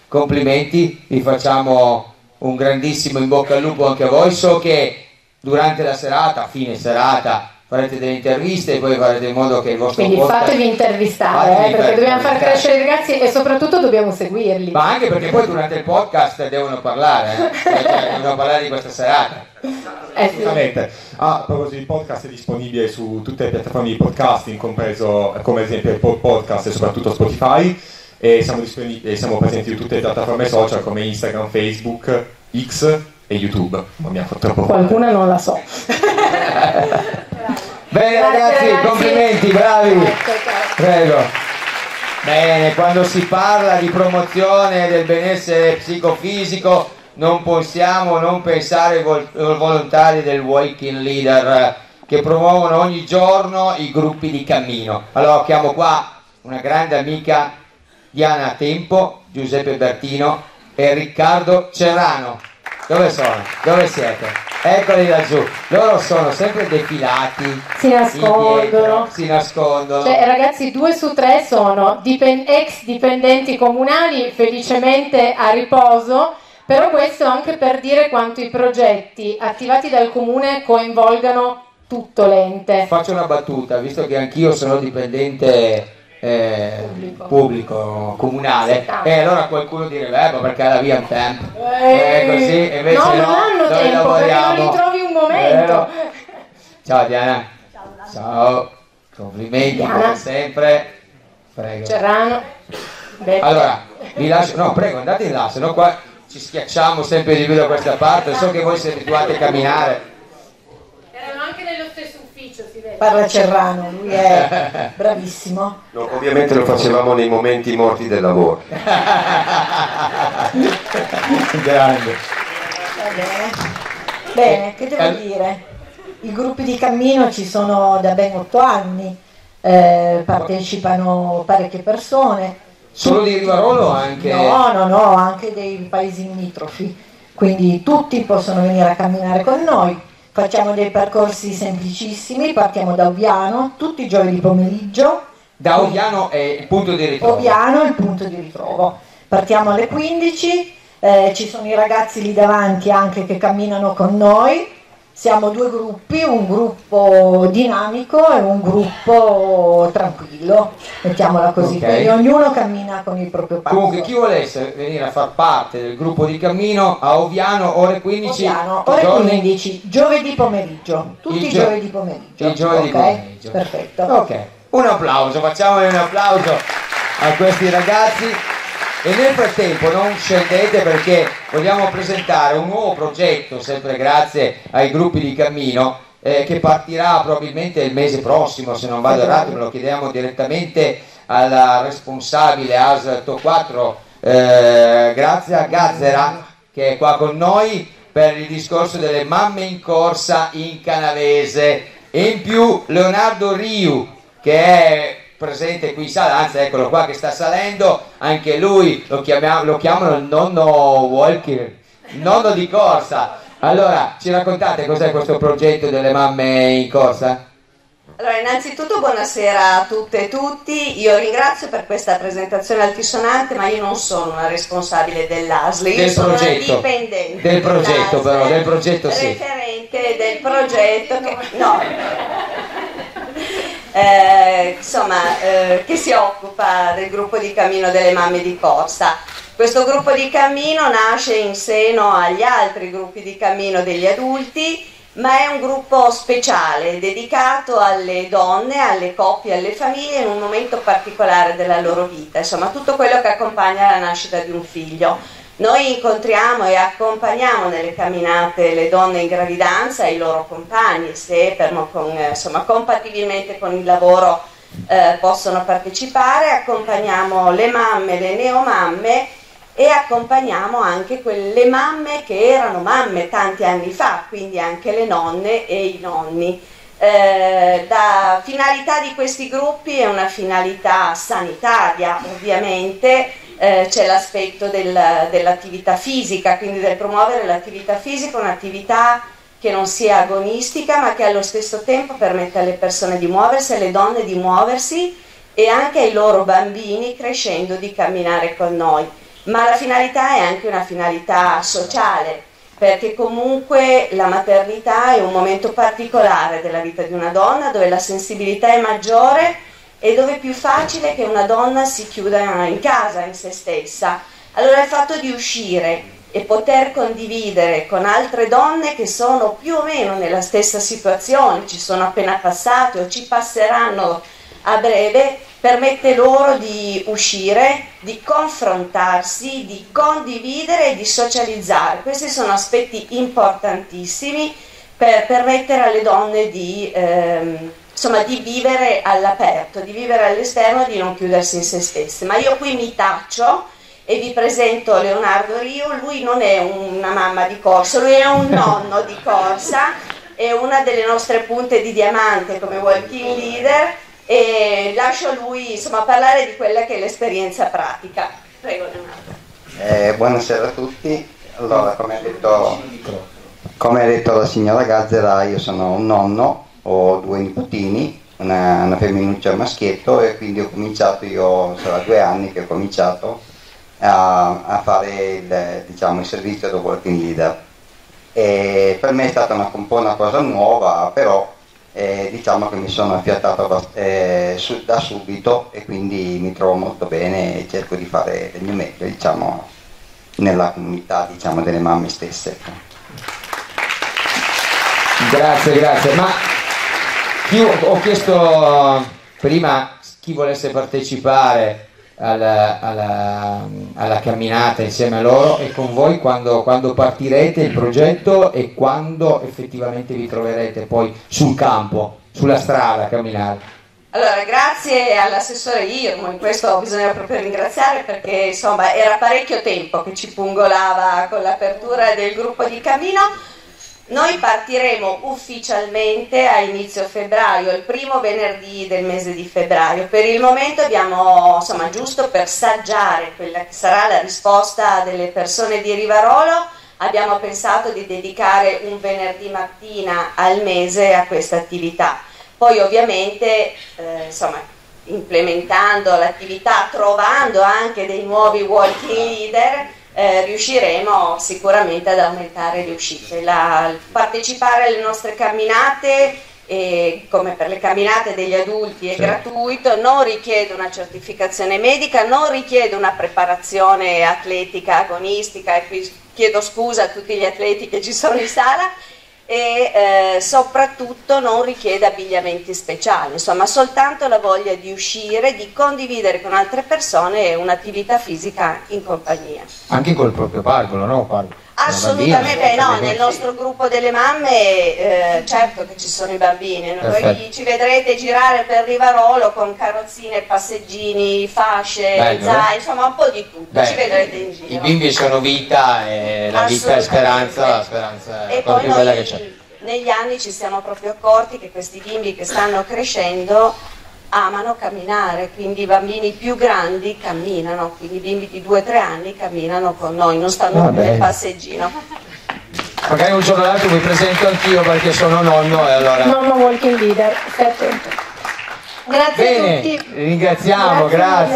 complimenti, vi facciamo un grandissimo in bocca al lupo anche a voi. So che durante la serata, a fine serata, farete delle interviste e poi farete in modo che il vostro quindi podcast... fatevi intervistare, perché dobbiamo far crescere i ragazzi e soprattutto dobbiamo seguirli. Ma anche perché poi durante il podcast devono parlare, cioè, devono parlare di questa serata. Assolutamente. A proposito, il podcast è disponibile su tutte le piattaforme di podcasting, compreso come ad esempio il podcast e soprattutto Spotify, e siamo presenti su tutte le piattaforme social come Instagram, Facebook, X e YouTube. Non mi ha fatto troppo. Qualcuna non la so. Bene ragazzi, complimenti, bravi. Prego. Bene, quando si parla di promozione del benessere psicofisico non possiamo non pensare ai volontari del Walking Leader che promuovono ogni giorno i gruppi di cammino. Allora chiamo qua una grande amica, Diana Tempo, Giuseppe Bertino e Riccardo Cerrano. Dove sono? Dove siete? Eccoli laggiù. Loro sono sempre defilati, si nascondono. Si nascondono. Cioè, ragazzi, 2 su 3 sono ex dipendenti comunali felicemente a riposo, però questo anche per dire quanto i progetti attivati dal comune coinvolgano tutto l'ente. Faccio una battuta, visto che anch'io sono dipendente pubblico comunale, e allora qualcuno direbbe ma perché la via un tempo così, e invece no, non hanno tempo lavoriamo. perché non li trovi un momento. Ciao Diana. Ciao, complimenti Diana. come sempre. Prego. Cerrano. Allora vi lascio, no prego andate in là, se no qua ci schiacciamo sempre di più da questa parte. So che voi siete abituati a camminare. Erano anche nello stesso ufficio, si vede. Parla Cerrano, lui è bravissimo. No, ovviamente lo facevamo nei momenti morti del lavoro. Grande. Va bene. Bene, che devo dire? I gruppi di cammino ci sono da ben 8 anni, partecipano parecchie persone. Solo di Rivarolo o anche? No, anche dei paesi limitrofi, quindi tutti possono venire a camminare con noi. Facciamo dei percorsi semplicissimi, partiamo da Oviano tutti i giovedì pomeriggio. Da Oviano è il punto di ritrovo. Oviano è il punto di ritrovo. Partiamo alle 15, ci sono i ragazzi lì davanti anche che camminano con noi. Siamo 2 gruppi, un gruppo dinamico e un gruppo tranquillo, mettiamola così, Ok. quindi ognuno cammina con il proprio passo. Comunque chi volesse venire a far parte del gruppo di cammino a Oviano ore 15, Oviano, ore giorni- 15, giovedì pomeriggio, tutti i giovedì pomeriggio. Il giovedì Ok? pomeriggio. Perfetto. Ok, un applauso, facciamoli un applauso a questi ragazzi. E nel frattempo non scendete perché vogliamo presentare un nuovo progetto, sempre grazie ai gruppi di cammino, che partirà probabilmente il mese prossimo, se non vado errato, me lo chiediamo direttamente alla responsabile ASL TO4, Grazia Gazzera, che è qua con noi per il discorso delle mamme in corsa in canavese, e in più Leonardo Riu, che è presente qui in sala, anzi eccolo qua che sta salendo, anche lui lo chiamano il nonno walker, il nonno di corsa. Allora ci raccontate cos'è questo progetto delle mamme in corsa? Allora, innanzitutto buonasera a tutte e tutti, io ringrazio per questa presentazione altisonante, ma io non sono una responsabile dell'ASL, io sono una dipendente del progetto, dell'ASL, però del progetto sì, referente del progetto che, no, che si occupa del gruppo di cammino delle mamme di corsa. Questo gruppo di cammino nasce in seno agli altri gruppi di cammino degli adulti, ma è un gruppo speciale dedicato alle donne, alle coppie, alle famiglie in un momento particolare della loro vita, insomma tutto quello che accompagna la nascita di un figlio. Noi incontriamo e accompagniamo nelle camminate le donne in gravidanza e i loro compagni, se compatibilmente con il lavoro possono partecipare, accompagniamo le mamme, le neomamme, e accompagniamo anche quelle mamme che erano mamme tanti anni fa, quindi anche le nonne e i nonni. La finalità di questi gruppi è una finalità sanitaria, ovviamente. C'è l'aspetto dell'attività fisica, quindi del promuovere l'attività fisica, un'attività che non sia agonistica ma che allo stesso tempo permette alle persone di muoversi, alle donne di muoversi e anche ai loro bambini crescendo di camminare con noi. ma la finalità è anche una finalità sociale, perché comunque la maternità è un momento particolare della vita di una donna, dove la sensibilità è maggiore e dove è più facile che una donna si chiuda in casa, in se stessa. Allora il fatto di uscire e poter condividere con altre donne che sono più o meno nella stessa situazione, ci sono appena passate o ci passeranno a breve, permette loro di uscire, di confrontarsi, di condividere e di socializzare. Questi sono aspetti importantissimi per permettere alle donne di vivere all'aperto, di vivere all'esterno e di non chiudersi in se stesse. Ma io qui mi taccio e vi presento Leonardo Rio. Lui non è una mamma di corsa, lui è un nonno di corsa, è una delle nostre punte di diamante come walking leader, e lascio lui parlare di quella che è l'esperienza pratica. Prego Leonardo. Buonasera a tutti. Allora, come ha detto la signora Gazzera, io sono un nonno, ho 2 nipotini, una femminuccia e un maschietto, e quindi ho cominciato, sarà 2 anni che ho cominciato a fare il servizio da walking leader. E per me è stata un po' una cosa nuova, però diciamo che mi sono affiatato da subito, e quindi mi trovo molto bene e cerco di fare del mio meglio, nella comunità, delle mamme stesse. Grazie. Ma io ho chiesto prima chi volesse partecipare alla camminata insieme a loro e con voi quando partirete il progetto e quando effettivamente vi troverete poi sul campo, sulla strada a camminare. Allora, grazie all'assessore Irmo, in questo bisogna proprio ringraziare, perché era parecchio tempo che ci pungolava con l'apertura del gruppo di cammino. Noi partiremo ufficialmente a inizio febbraio, il primo venerdì del mese di febbraio. Per il momento abbiamo, giusto per saggiare quella che sarà la risposta delle persone di Rivarolo, abbiamo pensato di dedicare un venerdì mattina al mese a questa attività. Poi ovviamente, implementando l'attività, trovando anche dei nuovi walking leader, riusciremo sicuramente ad aumentare le uscite. Partecipare alle nostre camminate, come per le camminate degli adulti, è gratuito, non richiede una certificazione medica, non richiede una preparazione atletica agonistica, e qui chiedo scusa a tutti gli atleti che ci sono in sala, e soprattutto non richiede abbigliamenti speciali, soltanto la voglia di uscire, di condividere con altre persone un'attività fisica in compagnia. Anche col proprio pargolo, no? Assolutamente no, nel nostro gruppo delle mamme certo che ci sono i bambini, voi ci vedrete girare per Rivarolo con carrozzine, passeggini, fasce, zaini, un po' di tutto, ci vedrete in giro. I bimbi sono vita, e la vita è speranza, la speranza è la più bella che c'è. Negli anni ci siamo proprio accorti che questi bimbi che stanno crescendo amano camminare, quindi i bambini più grandi camminano, quindi i bimbi di 2-3 anni camminano con noi, non stanno più nel passeggino. Magari un giorno o l'altro vi presento anch'io, perché sono nonno, e allora... Nonno walking leader, stai attento. Grazie Bene, a tutti. Ringraziamo,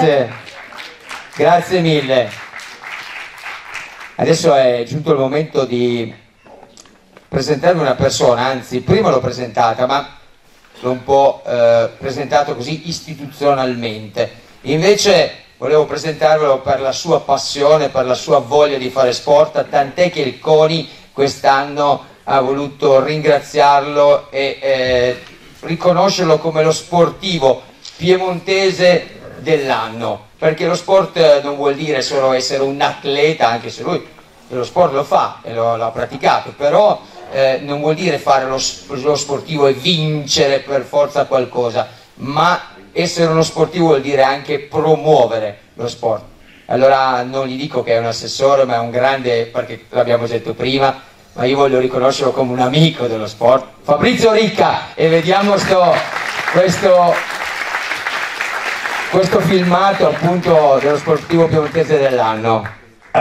grazie mille. Adesso è giunto il momento di presentarvi una persona, anzi prima l'ho presentata, ma l'ho un po' presentato così istituzionalmente. Invece volevo presentarvelo per la sua passione, per la sua voglia di fare sport, tant'è che il CONI quest'anno ha voluto ringraziarlo e riconoscerlo come lo sportivo piemontese dell'anno, perché lo sport non vuol dire solo essere un atleta, anche se lui lo sport lo fa e l'ha praticato, però non vuol dire fare lo sportivo e vincere per forza qualcosa, ma essere uno sportivo vuol dire anche promuovere lo sport. Allora non gli dico che è un assessore, ma è un grande, perché l'abbiamo detto prima, ma io voglio riconoscerlo come un amico dello sport, Fabrizio Ricca, e vediamo questo filmato appunto dello sportivo piemontese dell'anno.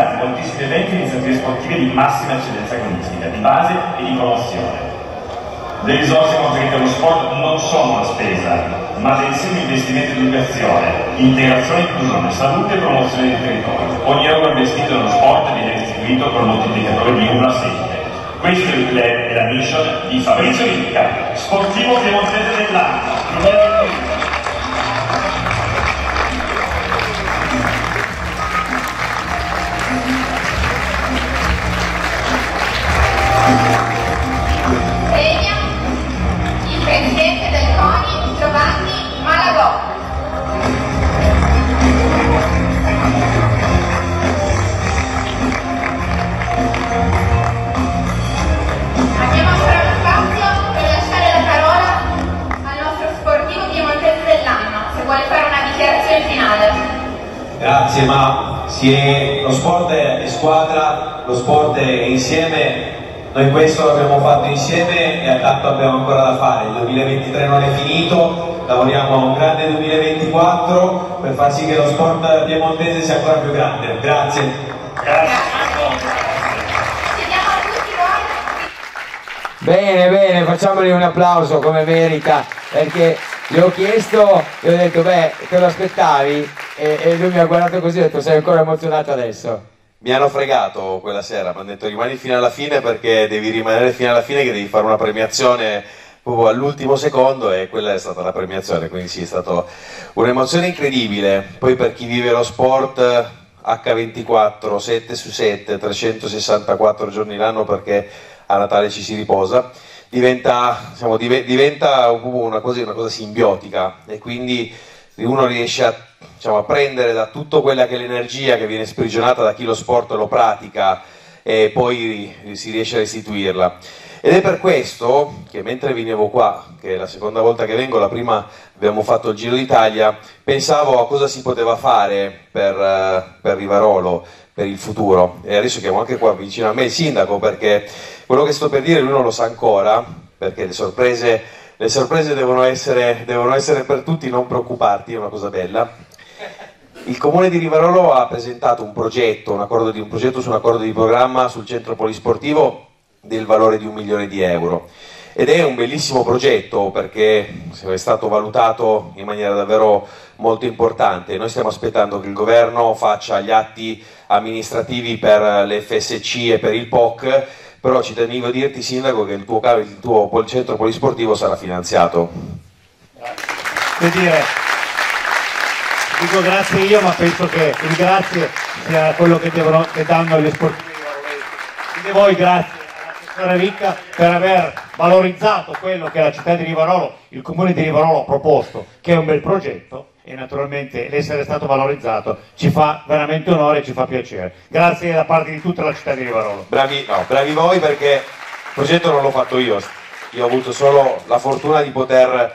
Moltissimi eventi e iniziative sportive di massima eccellenza agonistica, di base e di promozione. Le risorse conferite allo sport non sono una spesa, ma dei segni investimenti in educazione, integrazione, inclusione, salute e promozione del territorio. Ogni euro investito nello sport viene restituito con un moltiplicatore di 1 a 7. Questa è la mission di Fabrizio Ricca, sportivo piemontese dell'anno. Premia il presidente del CONI Giovanni Malagò. Abbiamo ancora lo spazio per lasciare la parola al nostro sportivo piemontese dell'anno, se vuole fare una dichiarazione finale. Grazie, ma lo sport è squadra, lo sport è insieme. Noi questo l'abbiamo fatto insieme e a tanto abbiamo ancora da fare. Il 2023 non è finito, lavoriamo a un grande 2024 per far sì che lo sport piemontese sia ancora più grande. Grazie. Bene, bene, facciamogli un applauso come merita, perché gli ho chiesto e ho detto, beh, te lo aspettavi? E lui mi ha guardato così e ha detto, sei ancora emozionato adesso? Mi hanno fregato quella sera, mi hanno detto rimani fino alla fine perché devi rimanere fino alla fine, che devi fare una premiazione proprio all'ultimo secondo, e quella è stata la premiazione, quindi sì, è stata un'emozione incredibile. Poi per chi vive lo sport H24, 7 su 7, 364 giorni l'anno, perché a Natale ci si riposa, diventa una cosa simbiotica, e quindi uno riesce a prendere da tutto quella che è l'energia che viene sprigionata da chi lo sport lo pratica, e poi si riesce a restituirla. Ed è per questo che mentre venivo qua, che è la seconda volta che vengo, la prima abbiamo fatto il Giro d'Italia, pensavo a cosa si poteva fare per Rivarolo, per il futuro. E adesso chiamo anche qua vicino a me il sindaco, perché quello che sto per dire lui non lo sa ancora, perché le sorprese devono essere per tutti, non preoccuparti, è una cosa bella. Il comune di Rivarolo ha presentato un progetto su un accordo di programma sul centro polisportivo del valore di 1 milione di euro, ed è un bellissimo progetto perché è stato valutato in maniera davvero molto importante. Noi stiamo aspettando che il governo faccia gli atti amministrativi per l'FSC e per il POC, però ci tenevo a dirti, sindaco, che il tuo centro polisportivo sarà finanziato. Dico grazie io, ma penso che il grazie sia quello che danno agli sportivi rivarolesi. Quindi voi grazie all'assessore Ricca per aver valorizzato quello che la città di Rivarolo, il comune di Rivarolo ha proposto, che è un bel progetto, e naturalmente l'essere stato valorizzato ci fa veramente onore e ci fa piacere. Grazie da parte di tutta la città di Rivarolo. Bravi voi, perché il progetto non l'ho fatto io ho avuto solo la fortuna di poter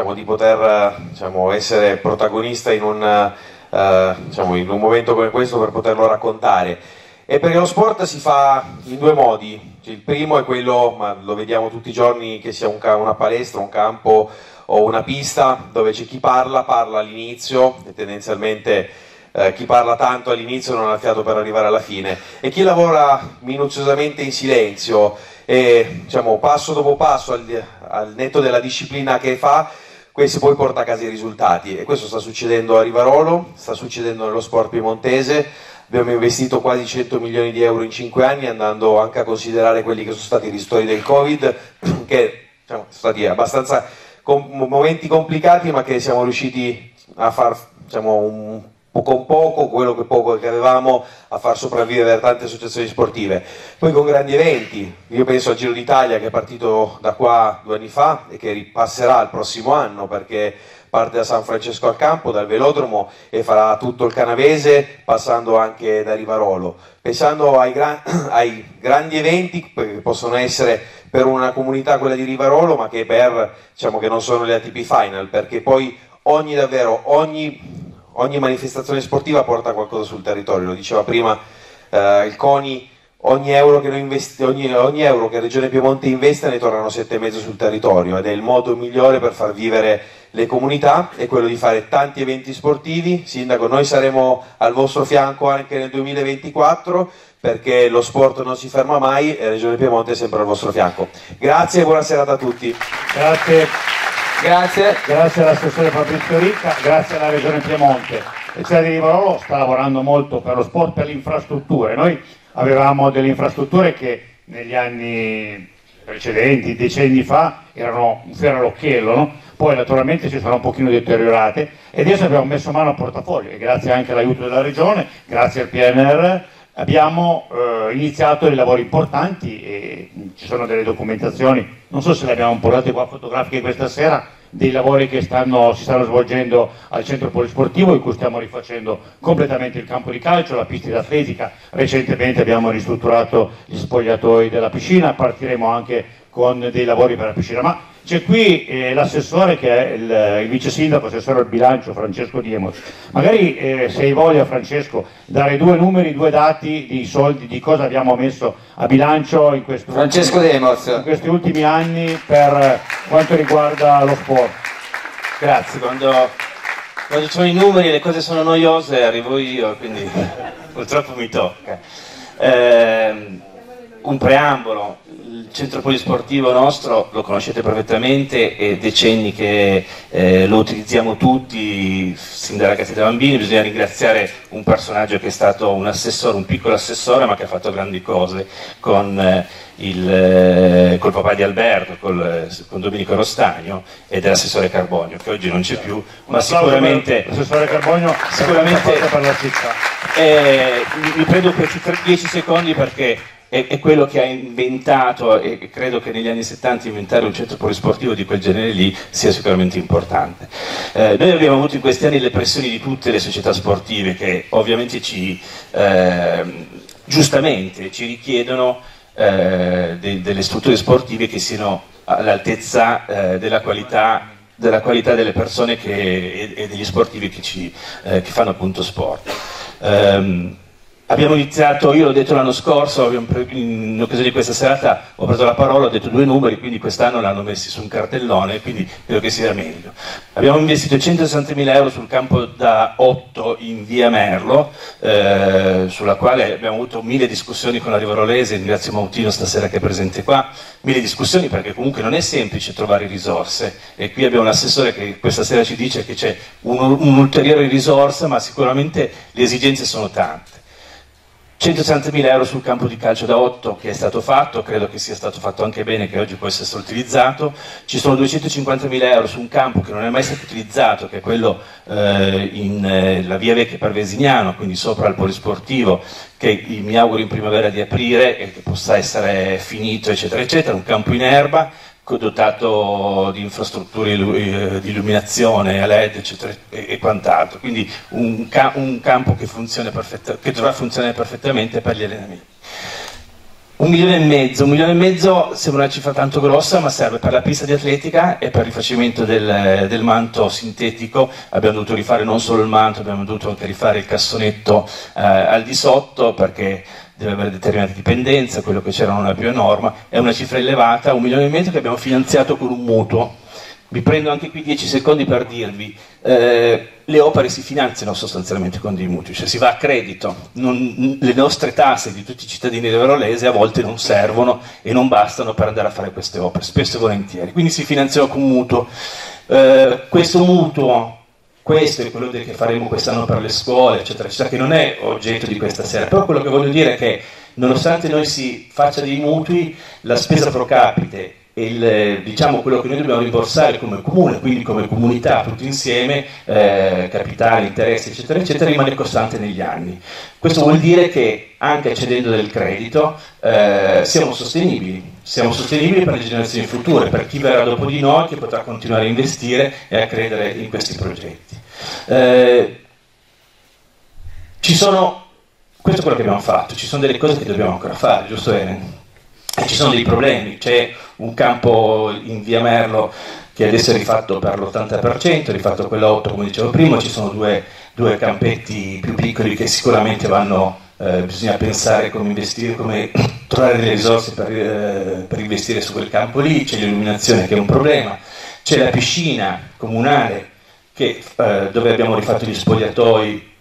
essere protagonista in un momento come questo, per poterlo raccontare. E perché lo sport si fa in 2 modi. Il primo è quello, ma lo vediamo tutti i giorni, che sia una palestra, un campo o una pista, dove c'è chi parla all'inizio, e tendenzialmente chi parla tanto all'inizio non ha fiato per arrivare alla fine, e chi lavora minuziosamente in silenzio e passo dopo passo, al netto della disciplina che fa, questo poi porta a casa i risultati. E questo sta succedendo a Rivarolo, sta succedendo nello sport piemontese. Abbiamo investito quasi 100 milioni di euro in 5 anni, andando anche a considerare quelli che sono stati i ristori del Covid, che sono stati abbastanza momenti complicati, ma che siamo riusciti a far con poco che avevamo, a far sopravvivere tante associazioni sportive. Poi con grandi eventi, io penso al Giro d'Italia, che è partito da qua 2 anni fa e che ripasserà il prossimo anno, perché parte da San Francesco al Campo, dal velodromo, e farà tutto il Canavese, passando anche da Rivarolo. Pensando ai grandi eventi che possono essere per una comunità, quella di Rivarolo, ma che che non sono le ATP Final, perché poi ogni manifestazione sportiva porta qualcosa sul territorio. Lo diceva prima il CONI, ogni euro che Regione Piemonte investe ne tornano 7,5 sul territorio, ed è il modo migliore per far vivere le comunità, è quello di fare tanti eventi sportivi. Sindaco, noi saremo al vostro fianco anche nel 2024, perché lo sport non si ferma mai e Regione Piemonte è sempre al vostro fianco. Grazie e buona serata a tutti. Grazie all'assessore Fabrizio Ricca, grazie alla Regione Piemonte. La città di Rivarolo sta lavorando molto per lo sport, per le infrastrutture. Noi avevamo delle infrastrutture che negli anni precedenti, decenni fa, erano un fiore all'occhiello, no? Poi naturalmente si sono un pochino deteriorate e adesso abbiamo messo mano al portafoglio e grazie anche all'aiuto della Regione, grazie al PNR, abbiamo iniziato dei lavori importanti e ci sono delle documentazioni, non so se le abbiamo portate qua fotografiche questa sera, dei lavori che si stanno svolgendo al centro polisportivo, in cui stiamo rifacendo completamente il campo di calcio, la pista d'atletica, recentemente abbiamo ristrutturato gli spogliatoi della piscina, partiremo anche con dei lavori per la piscina, ma c'è qui l'assessore che è il vice sindaco, assessore al bilancio, Francesco Diemos. Magari se hai voglia, Francesco, dare 2 numeri, 2 dati di soldi, di cosa abbiamo messo a bilancio in questi ultimi anni per quanto riguarda lo sport. Grazie, quando ci sono i numeri e le cose sono noiose arrivo io, quindi purtroppo mi tocca. Un preambolo. Il centro polisportivo nostro lo conoscete perfettamente, è decenni che lo utilizziamo tutti, sin da ragazzi e da bambini. Bisogna ringraziare un personaggio che è stato un assessore, un piccolo assessore, ma che ha fatto grandi cose col papà di Alberto, con Domenico Rostagno, ed è l'assessore Carbonio, che oggi non c'è più, ma sicuramente l'assessore Carbonio sicuramente per la città. Mi prendo questi 10 secondi perché è quello che ha inventato, e credo che negli anni 70 inventare un centro polisportivo di quel genere lì sia sicuramente importante. Noi abbiamo avuto in questi anni le pressioni di tutte le società sportive che ovviamente giustamente ci richiedono delle strutture sportive che siano all'altezza della qualità delle persone e degli sportivi che fanno appunto sport. Abbiamo iniziato, io l'ho detto l'anno scorso, in occasione di questa serata ho preso la parola, ho detto 2 numeri, quindi quest'anno l'hanno messi su un cartellone, quindi credo che sia meglio. Abbiamo investito 160.000 euro sul campo da 8 in via Merlo, sulla quale abbiamo avuto 1000 discussioni con la Rivarolese, ringrazio Mautino stasera che è presente qua, 1000 discussioni perché comunque non è semplice trovare risorse, e qui abbiamo un assessore che questa sera ci dice che c'è un'ulteriore risorsa, ma sicuramente le esigenze sono tante. 160.000 euro sul campo di calcio da 8 che è stato fatto, credo che sia stato fatto anche bene, che oggi può essere utilizzato. Ci sono 250.000 euro su un campo che non è mai stato utilizzato, che è quello in la via Vecchia per Vesignano, quindi sopra il polisportivo, che mi auguro in primavera di aprire e che possa essere finito, eccetera, eccetera. Un campo in erba, dotato di infrastrutture di illuminazione a LED, eccetera, e quant'altro, quindi un campo che dovrà funzionare perfettamente per gli allenamenti. 1,5 milioni sembra una cifra tanto grossa, ma serve per la pista di atletica e per il rifacimento del manto sintetico. Abbiamo dovuto rifare non solo il manto, abbiamo dovuto anche rifare il cassonetto al di sotto, perché deve avere determinate dipendenze, quello che c'era non è più a norma, è una cifra elevata, 1,5 milioni che abbiamo finanziato con un mutuo. Vi prendo anche qui 10 secondi per dirvi, le opere si finanziano sostanzialmente con dei mutui, cioè si va a credito, le nostre tasse di tutti i cittadini rivarolesi a volte non servono e non bastano per andare a fare queste opere, spesso e volentieri, quindi si finanziano con un mutuo. Questo mutuo, questo è quello che faremo quest'anno per le scuole, eccetera, eccetera, che non è oggetto di questa sera, però quello che voglio dire è che nonostante noi si faccia dei mutui, la spesa pro capite e diciamo quello che noi dobbiamo rimborsare come comune, quindi come comunità tutti insieme, capitali, interessi, eccetera, eccetera, rimane costante negli anni. Questo vuol dire che anche cedendo del credito siamo sostenibili per le generazioni future, per chi verrà dopo di noi, che potrà continuare a investire e a credere in questi progetti. Questo è quello che abbiamo fatto, ci sono delle cose che dobbiamo ancora fare, giusto Eren? E ci sono dei problemi, c'è un campo in via Merlo che adesso è rifatto per l'80%, è rifatto quello 8 come dicevo prima, ci sono due campetti più piccoli che sicuramente bisogna pensare come investire, come trovare delle risorse per investire su quel campo lì, c'è l'illuminazione che è un problema, c'è la piscina comunale dove abbiamo rifatto gli spogliatoi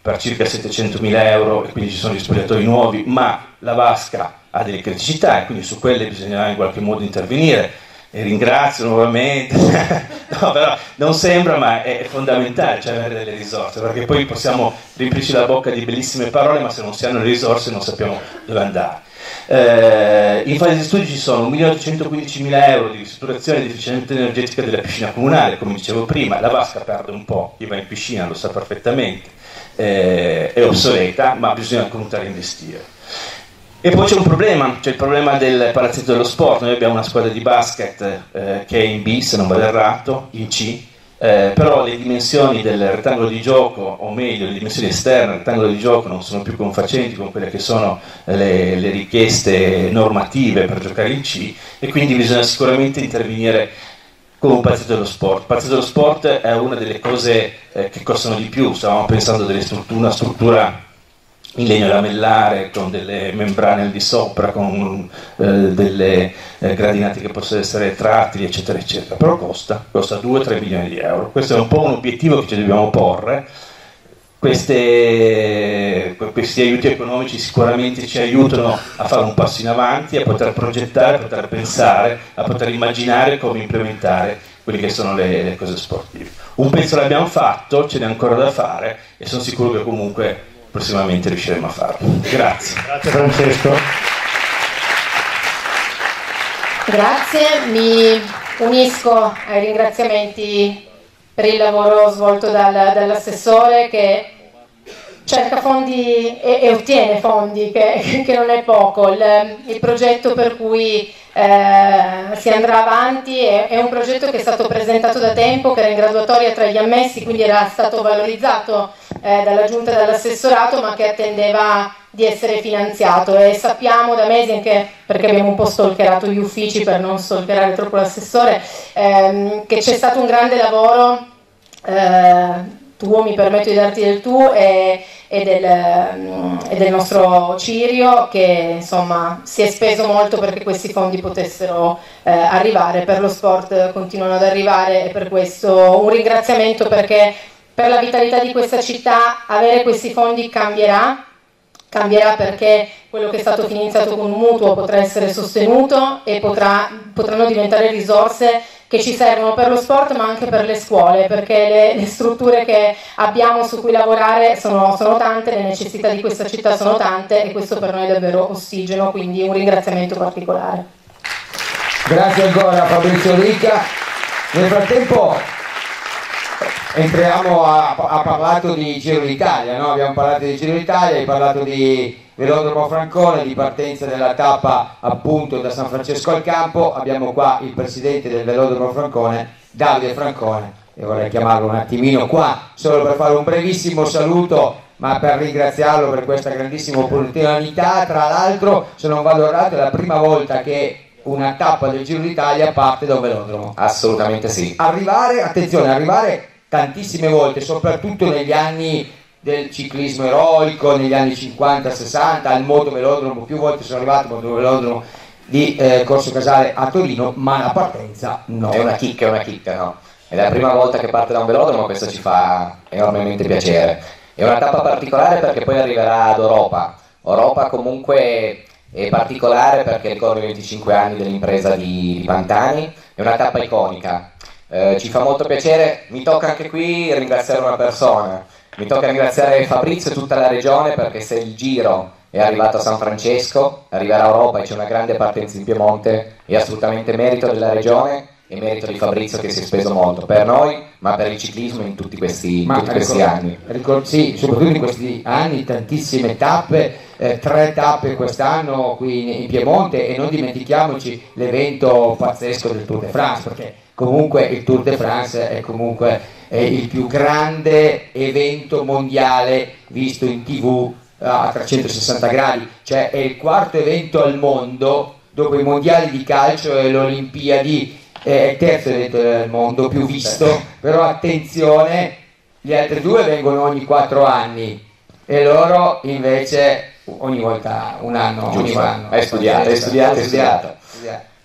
per circa 700.000 euro, e quindi ci sono gli spogliatoi nuovi, ma la vasca ha delle criticità e quindi su quelle bisognerà in qualche modo intervenire. E ringrazio nuovamente, no, però non sembra, ma è fondamentale, cioè avere delle risorse, perché poi possiamo riempirci la bocca di bellissime parole, ma se non si hanno le risorse non sappiamo dove andare. In fase di studio ci sono 1.815.000 euro di ristrutturazione di efficienza energetica della piscina comunale, come dicevo prima. La vasca perde un po', chi va in piscina lo sa perfettamente, è obsoleta, ma bisogna continuare a investire. E poi c'è un problema, c'è il problema del palazzetto dello sport. Noi abbiamo una squadra di basket che è in B, se non vado errato, in C, però le dimensioni del rettangolo di gioco, o meglio le dimensioni esterne del rettangolo di gioco, non sono più confacenti con quelle che sono le richieste normative per giocare in C, e quindi bisogna sicuramente intervenire con un palazzetto dello sport. Il palazzetto dello sport è una delle cose che costano di più. Stavamo pensando una struttura in legno lamellare con delle membrane al di sopra, con delle gradinate che possono essere trattili, eccetera eccetera, però costa 2-3 milioni di euro. Questo è un po' un obiettivo che ci dobbiamo porre. Questi aiuti economici sicuramente ci aiutano a fare un passo in avanti, a poter progettare, a poter pensare, a poter immaginare come implementare quelle che sono le cose sportive. Un pezzo l'abbiamo fatto, ce n'è ancora da fare e sono sicuro che comunque prossimamente riusciremo a farlo. Grazie. Grazie Francesco. Grazie, mi unisco ai ringraziamenti per il lavoro svolto dall'assessore, che cerca fondi e ottiene fondi, che non è poco. Il progetto per cui si andrà avanti è un progetto che è stato presentato da tempo, che era in graduatoria tra gli ammessi, quindi era stato valorizzato dalla giunta e dall'assessorato, ma che attendeva di essere finanziato. E sappiamo da mesi, anche perché abbiamo un po' stalkerato gli uffici per non stalkerare troppo l'assessore, che c'è stato un grande lavoro tuo, mi permetto di darti del tu, e del nostro Cirio, che insomma si è speso molto perché questi fondi potessero arrivare. Per lo sport continuano ad arrivare, e per questo un ringraziamento, perché per la vitalità di questa città avere questi fondi cambierà, perché quello che è stato finanziato con un mutuo potrà essere sostenuto e potranno diventare risorse che ci servono per lo sport, ma anche per le scuole, perché le strutture che abbiamo su cui lavorare sono tante, le necessità di questa città sono tante, e questo per noi è davvero ossigeno, quindi un ringraziamento particolare. Grazie ancora Fabrizio Ricca. Nel frattempo entriamo ha parlato di Giro d'Italia, no? Abbiamo parlato di Giro d'Italia, hai parlato di Velodromo Francone, di partenza della tappa appunto da San Francesco al Campo. Abbiamo qua il presidente del Velodromo Francone, Davide Francone, e vorrei chiamarlo un attimino qua solo per fare un brevissimo saluto, ma per ringraziarlo per questa grandissima opportunità. Tra l'altro, se non vado errato, è la prima volta che una tappa del Giro d'Italia parte da un velodromo. Assolutamente sì. Arrivare tantissime volte, soprattutto negli anni del ciclismo eroico, negli anni 50-60, al motovelodromo. Più volte sono arrivato al motovelodromo di Corso Casale a Torino, ma la partenza no. È una chicca, no? È la prima volta che parte da un velodromo, questo ci fa enormemente piacere. È una tappa particolare perché poi arriverà ad Oropa. Oropa comunque è particolare perché ricordo i 25 anni dell'impresa di Pantani, è una tappa iconica. Ci fa molto piacere. Mi tocca anche qui ringraziare una persona, mi tocca ringraziare Fabrizio e tutta la regione, perché se il Giro è arrivato a San Francesco, arriverà a Oropa e c'è una grande partenza in Piemonte, è assolutamente merito della regione e merito di Fabrizio, che si è speso molto per noi, ma per il ciclismo in tutti questi anni. Sì, soprattutto in questi anni, tantissime tappe, 3 tappe quest'anno qui in Piemonte, e non dimentichiamoci l'evento pazzesco del Tour de France, perché comunque il Tour de France è comunque il più grande evento mondiale visto in TV a 360 gradi, cioè è il 4º evento al mondo dopo i mondiali di calcio e le Olimpiadi, è il 3º evento del mondo più visto, però attenzione, gli altri 2 vengono ogni 4 anni e loro invece ogni volta un anno. È studiato.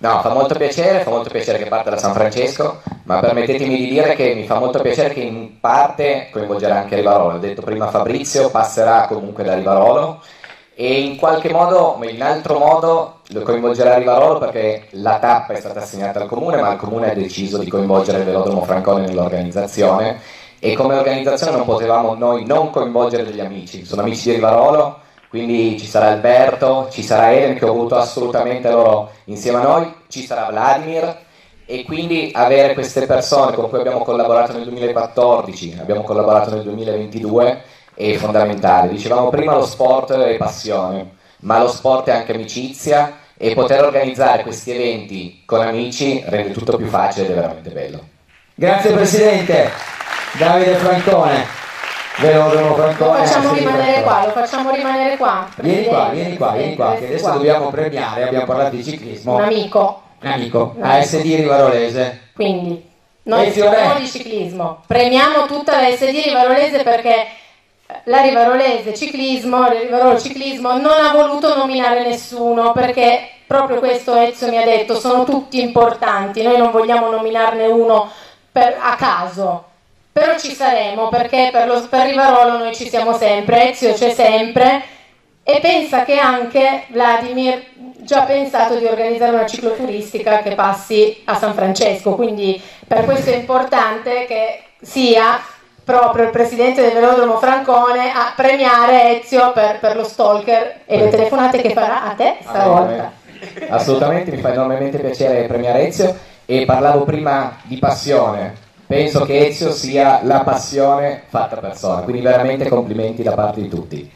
No, fa molto piacere che parte da San Francesco, ma permettetemi di dire che mi fa molto piacere che in parte coinvolgerà anche Rivarolo. Ho detto prima Fabrizio, passerà comunque da Rivarolo e in qualche modo, in altro modo, lo coinvolgerà Rivarolo perché la tappa è stata assegnata al Comune, ma il Comune ha deciso di coinvolgere il Velodromo Francone nell'organizzazione e come organizzazione non potevamo noi non coinvolgere degli amici. Sono amici di Rivarolo, quindi ci sarà Alberto, ci sarà Eden che ho voluto assolutamente loro insieme a noi, ci sarà Vladimir e quindi avere queste persone con cui abbiamo collaborato nel 2014, abbiamo collaborato nel 2022 è fondamentale. Dicevamo prima lo sport è passione, ma lo sport è anche amicizia e poter organizzare questi eventi con amici rende tutto più facile ed è veramente bello. Grazie Presidente, Davide Francone. Velodromo Francone. Lo facciamo rimanere qua. Vieni qua, che adesso dobbiamo premiare, abbiamo parlato di ciclismo. Un amico. ASD Rivarolese. Quindi, noi parliamo di ciclismo, premiamo tutta la SD Rivarolese perché la Rivarolese Ciclismo, il Rivarolo Ciclismo non ha voluto nominare nessuno perché proprio questo Ezio mi ha detto, sono tutti importanti, noi non vogliamo nominarne uno a caso. Però ci saremo perché per Rivarolo noi ci siamo sempre, Ezio c'è sempre e pensa che anche Vladimir già ha pensato di organizzare una cicloturistica che passi a San Francesco, quindi per questo è importante che sia proprio il presidente del Velodromo Francone a premiare Ezio per lo stalker e le telefonate che farà a te stavolta. Assolutamente, mi fa enormemente piacere premiare Ezio e parlavo prima di passione. Penso che Ezio sia la passione fatta persona, quindi veramente complimenti da parte di tutti.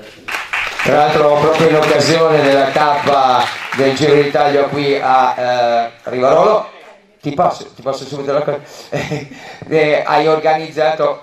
Tra l'altro proprio in occasione della tappa del Giro d'Italia qui a Rivarolo, ti passo subito la cosa, hai organizzato,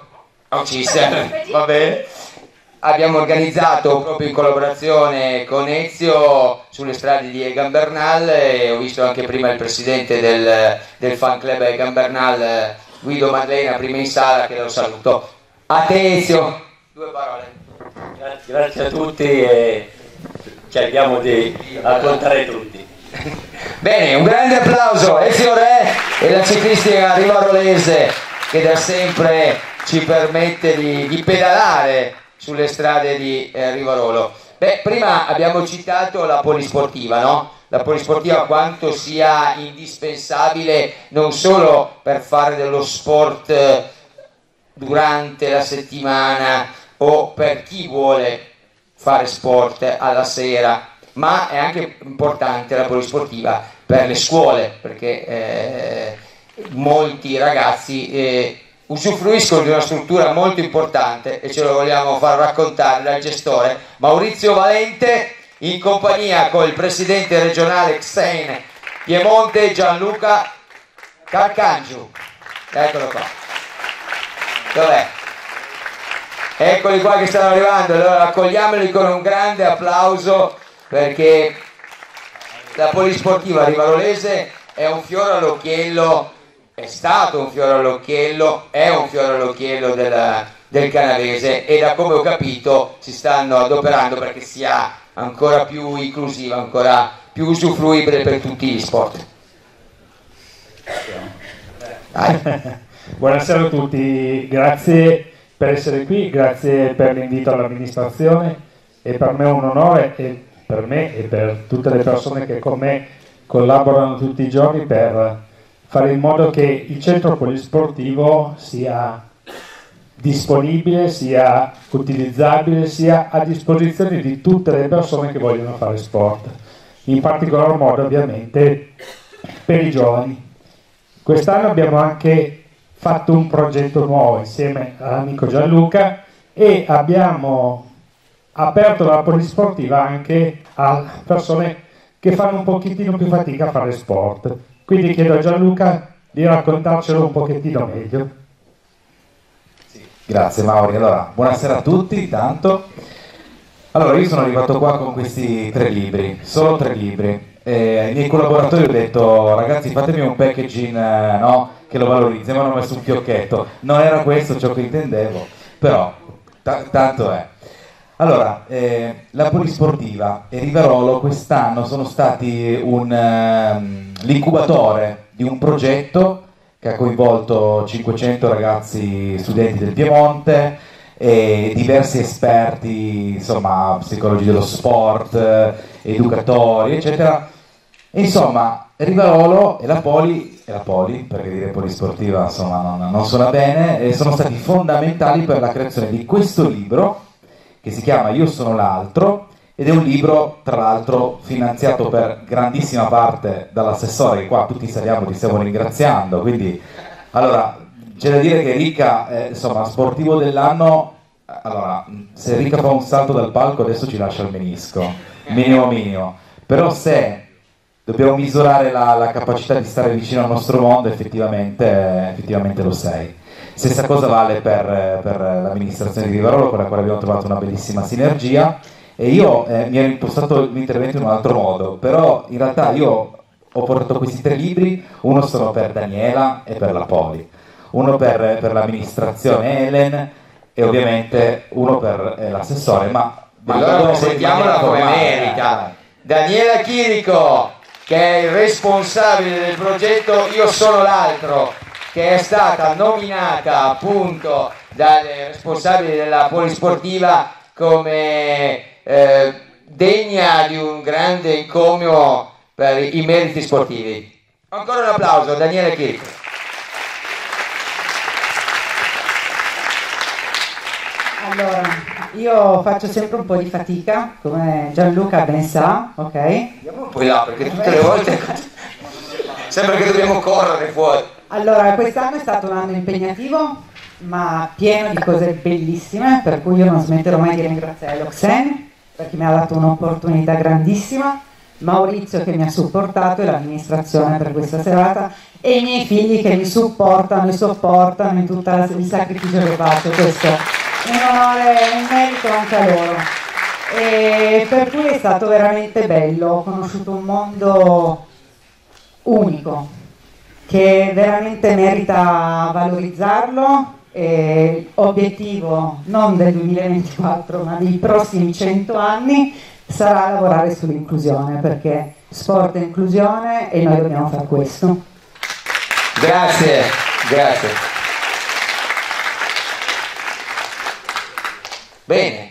va bene, abbiamo organizzato proprio in collaborazione con Ezio sulle strade di Egan Bernal e ho visto anche prima il presidente del fan club Egan Bernal, Guido Madlena, prima in sala, che lo saluto. A te Ezio, 2 parole. Grazie a tutti e cerchiamo di raccontare tutti. Bene, un grande applauso Ezio Re e la ciclistica rivarolese che da sempre ci permette di pedalare sulle strade di Rivarolo. Beh, prima abbiamo citato la polisportiva, no? La polisportiva quanto sia indispensabile non solo per fare dello sport durante la settimana o per chi vuole fare sport alla sera, ma è anche importante la polisportiva per le scuole, perché molti ragazzi usufruiscono di una struttura molto importante e ce lo vogliamo far raccontare dal gestore Maurizio Valente in compagnia con il presidente regionale XEN Piemonte Gianluca Calcangiu. Eccolo qua. Dov'è? Eccoli qua che stanno arrivando, allora accogliamoli con un grande applauso perché la polisportiva rivarolese è un fiore all'occhiello, è stato un fiore all'occhiello, è un fiore all'occhiello del canavese e da come ho capito si stanno adoperando perché sia ancora più inclusiva, ancora più usufruibile per tutti gli sport. Buonasera a tutti, grazie per essere qui, grazie per l'invito all'amministrazione e per me è un onore e per me e per tutte le persone che con me collaborano tutti i giorni per fare in modo che il centro polisportivo sia disponibile, sia utilizzabile, sia a disposizione di tutte le persone che vogliono fare sport, in particolar modo ovviamente per i giovani. Quest'anno abbiamo anche fatto un progetto nuovo insieme all'amico Gianluca e abbiamo aperto la polisportiva anche a persone che fanno un pochettino più fatica a fare sport. Quindi chiedo a Gianluca di raccontarcelo un pochettino meglio. Grazie Mauri, allora buonasera a tutti intanto. Allora io sono arrivato qua con questi 3 libri, solo 3 libri. Ai miei collaboratori ho detto ragazzi fatemi un packaging no, che lo valorizzi, mi hanno messo un fiocchetto, non era questo ciò che intendevo, però tanto è. Allora, la Polisportiva e Rivarolo quest'anno sono stati l'incubatore di un progetto che ha coinvolto 500 ragazzi studenti del Piemonte e diversi esperti, insomma, psicologi dello sport, educatori, eccetera. E, insomma, Rivarolo e la Poli, perché dire Polisportiva insomma non suona bene, sono stati fondamentali per la creazione di questo libro che si chiama Io sono l'altro, ed è un libro tra l'altro finanziato per grandissima parte dall'assessore, che qua tutti saliamo, ti stiamo ringraziando, quindi allora c'è da dire che Ricca insomma, sportivo dell'anno, allora se Ricca fa un salto dal palco adesso ci lascia il menisco, minimo, però se dobbiamo misurare la capacità di stare vicino al nostro mondo, effettivamente lo sei. Stessa cosa vale per l'amministrazione di Rivarolo, con la quale abbiamo trovato una bellissima sinergia, e io mi ero impostato l'intervento in un altro modo, però in realtà io ho portato questi 3 libri, uno sono per Daniela e per la Poli, uno per l'amministrazione Helen e ovviamente uno per l'assessore, ma allora presentiamola come merita. Daniela Chirico, che è il responsabile del progetto Io sono l'altro, che è stata nominata appunto dal responsabile della Polisportiva come degna di un grande encomio per i meriti sportivi. Ancora un applauso a Daniela Chirico. Allora, io faccio sempre un po' di fatica, come Gianluca ben sa, ok? Andiamo un po' in là, perché tutte le volte sembra che dobbiamo correre fuori. Allora, quest'anno è stato un anno impegnativo, ma pieno di cose bellissime, per cui io non smetterò mai di ringraziare l'Oxen, perché mi ha dato un'opportunità grandissima, Maurizio che mi ha supportato e l'amministrazione per questa serata, e i miei figli che mi supportano e sopportano in tutto il sacrificio che faccio. Questo è un onore, un merito anche a loro. E per cui è stato veramente bello, ho conosciuto un mondo unico che veramente merita valorizzarlo. Obiettivo non del 2024 ma dei prossimi 100 anni sarà lavorare sull'inclusione, perché sport e inclusione, e noi dobbiamo fare questo. Grazie. Bene.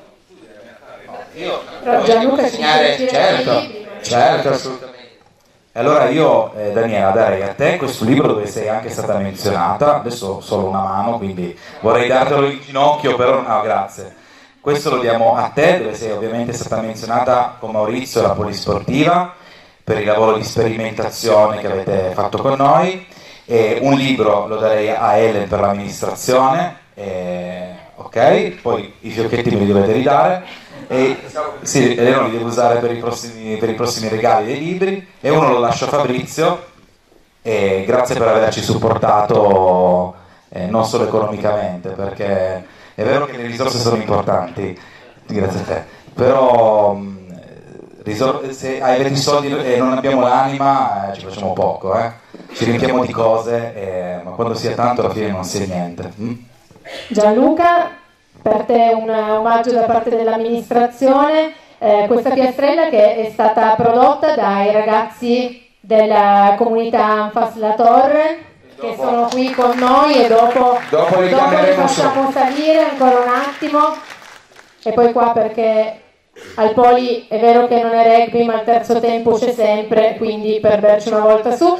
Io Gianluca ci certo, assolutamente. Allora io, Daniela, darei a te questo libro dove sei anche stata menzionata, adesso solo una mano, quindi vorrei dartelo in ginocchio, però no, grazie. Questo lo diamo a te, dove sei ovviamente stata menzionata con Maurizio e la Polisportiva per il lavoro di sperimentazione che avete fatto con noi, e un libro lo darei a Helen per l'amministrazione, ok? Poi i fiocchetti me li dovete ridare. Sì, e non li devo usare per i prossimi regali dei libri, e uno lo lascio a Fabrizio, e grazie per averci supportato non solo economicamente, perché è vero che le risorse sono importanti, grazie a te, però se avete i soldi e non abbiamo l'anima ci facciamo poco, ci riempiamo di cose, ma quando sia tanto alla fine non si è niente. Gianluca, per te un omaggio da parte dell'amministrazione, questa piastrella che è stata prodotta dai ragazzi della comunità Anfas La Torre, che sono qui con noi, e dopo li facciamo salire ancora un attimo, e poi qua, perché al Poli è vero che non è rugby ma il terzo tempo c'è sempre, quindi per berci una volta su.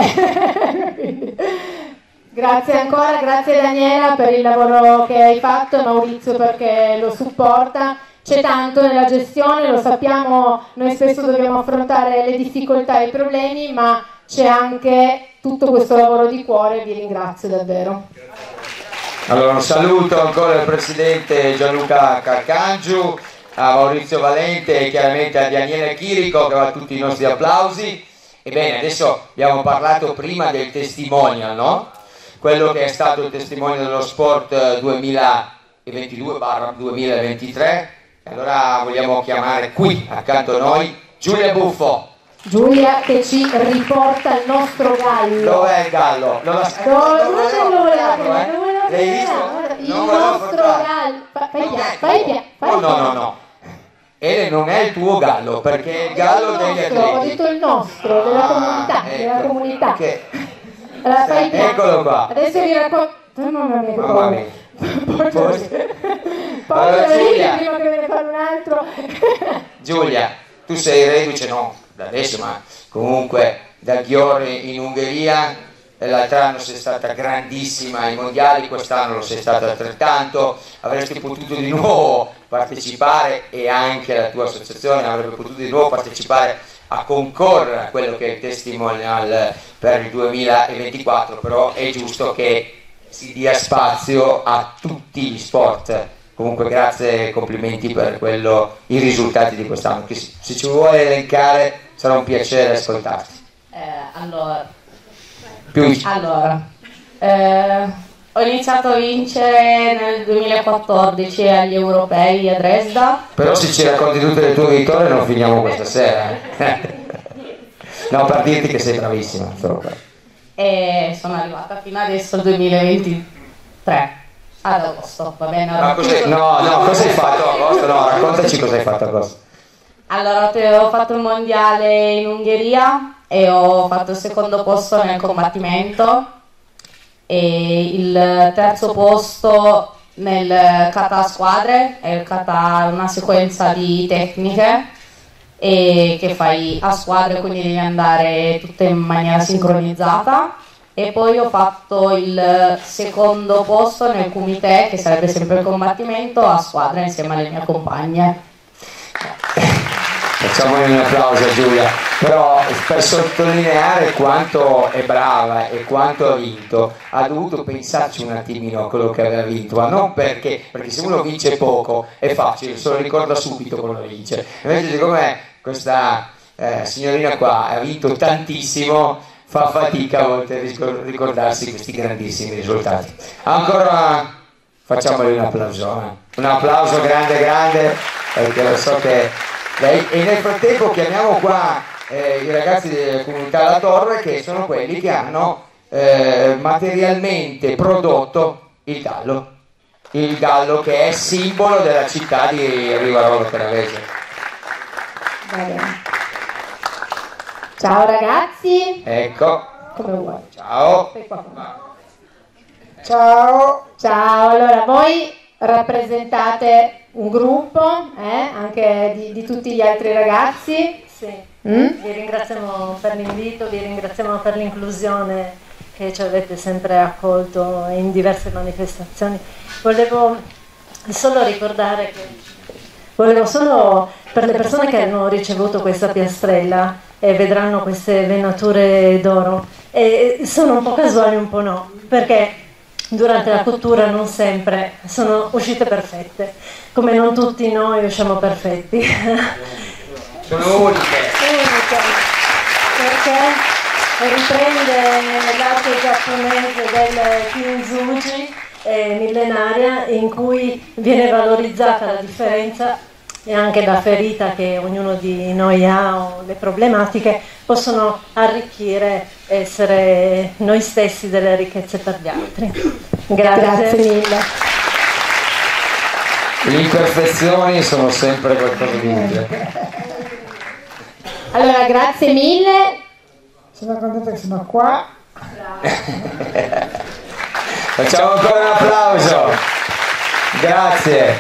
Grazie ancora, grazie Daniela per il lavoro che hai fatto, e Maurizio perché lo supporta. C'è tanto nella gestione, lo sappiamo, noi spesso dobbiamo affrontare le difficoltà e i problemi, ma c'è anche tutto questo lavoro di cuore, vi ringrazio davvero. Allora un saluto ancora al presidente Gianluca Calcangiu, a Maurizio Valente e chiaramente a Daniela Chirico, che va tutti i nostri applausi. Ebbene, adesso abbiamo parlato prima del testimonial, no? Quello che è stato il testimonial dello sport 2022-2023. Allora vogliamo chiamare qui accanto a noi Giulia Buffo. Giulia che ci riporta il nostro gallo. Dov'è il gallo? Dove lo voleva? L'hai visto? Non volevo nostro forzare. gallo. Fai No. Ele non è il tuo gallo, perché è il gallo degli ho atleti. detto il nostro, della comunità. Della comunità. Allora, fai piano. Eccolo qua. Adesso vi racconto. Mamma mia, che Mamma mia. Allora, Giulia. prima che ve ne fanno un altro. Giulia, tu sei reduce, no, da adesso, ma comunque da Győr in Ungheria. L'altro anno sei stata grandissima ai mondiali, quest'anno lo sei stata altrettanto, avresti potuto di nuovo partecipare e anche la tua associazione avrebbe potuto di nuovo partecipare a concorrere a quello che è il testimonial per il 2024, però è giusto che si dia spazio a tutti gli sport. Comunque grazie e complimenti per i risultati di quest'anno, che se ci vuoi elencare sarà un piacere ascoltarti. Ho iniziato a vincere nel 2014 agli europei a Dresda. Però se ci racconti tutte le tue vittorie non finiamo questa sera. No, per dirti che sei bravissima. E sono arrivata fino adesso al 2023 ad agosto, va bene? Ma cosa hai fatto a agosto? No, raccontaci cosa hai fatto a agosto. Allora, ho fatto il mondiale in Ungheria e ho fatto il secondo posto nel combattimento e il terzo posto nel kata a squadre. Il kata è una sequenza di tecniche e che fai a squadre, quindi devi andare tutte in maniera sincronizzata. E poi ho fatto il secondo posto nel kumite, che sarebbe sempre il combattimento a squadra insieme alle mie compagne. Facciamogli un applauso a Giulia, però per sottolineare quanto è brava e quanto ha vinto, ha dovuto pensarci un attimino a quello che aveva vinto, ma non perché se uno vince poco è facile, se lo ricorda subito quando vince. Invece siccome questa signorina qua ha vinto tantissimo, fa fatica a volte a ricordarsi questi grandissimi risultati. Ancora facciamogli un applauso grande, perché lo so che lei. E nel frattempo chiamiamo qua i ragazzi della comunità La Torre, che sono quelli che hanno materialmente prodotto il gallo che è simbolo della città di Rivarolo Canavese. Ciao ragazzi. Ecco. Come vuoi. Ciao. Ciao, allora voi rappresentate un gruppo anche di tutti gli altri ragazzi. Sì. Vi ringraziamo per l'invito, vi ringraziamo per l'inclusione che ci avete sempre accolto in diverse manifestazioni. Volevo solo ricordare per le persone che hanno ricevuto questa piastrella e vedranno queste venature d'oro, sono un po' casuali, un po' no, perché durante la cottura non sempre sono uscite perfette, come non tutti noi usciamo perfetti. Sono uniche. Perché riprende l'arte giapponese del Kintsugi millenaria, in cui viene valorizzata la differenza e anche la ferita che ognuno di noi ha o le problematiche possono arricchire, essere noi stessi delle ricchezze per gli altri. Grazie mille. Le imperfezioni sono sempre qualcosa di utile. Allora, grazie mille. Sono contenta che sono qua. Facciamo ancora un applauso. Grazie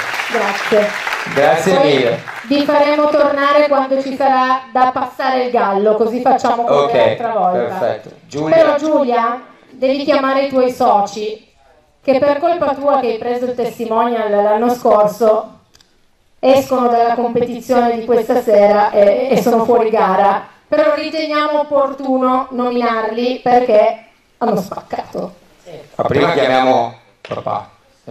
mille. Vi faremo tornare quando ci sarà da passare il gallo, così facciamo come l'altra volta. Perfetto. Però Giulia, devi chiamare i tuoi soci, che per colpa tua che hai preso il testimonial l'anno scorso escono dalla competizione di questa sera e sono fuori gara, però riteniamo opportuno nominarli perché hanno spaccato. Ma prima chiamiamo papà.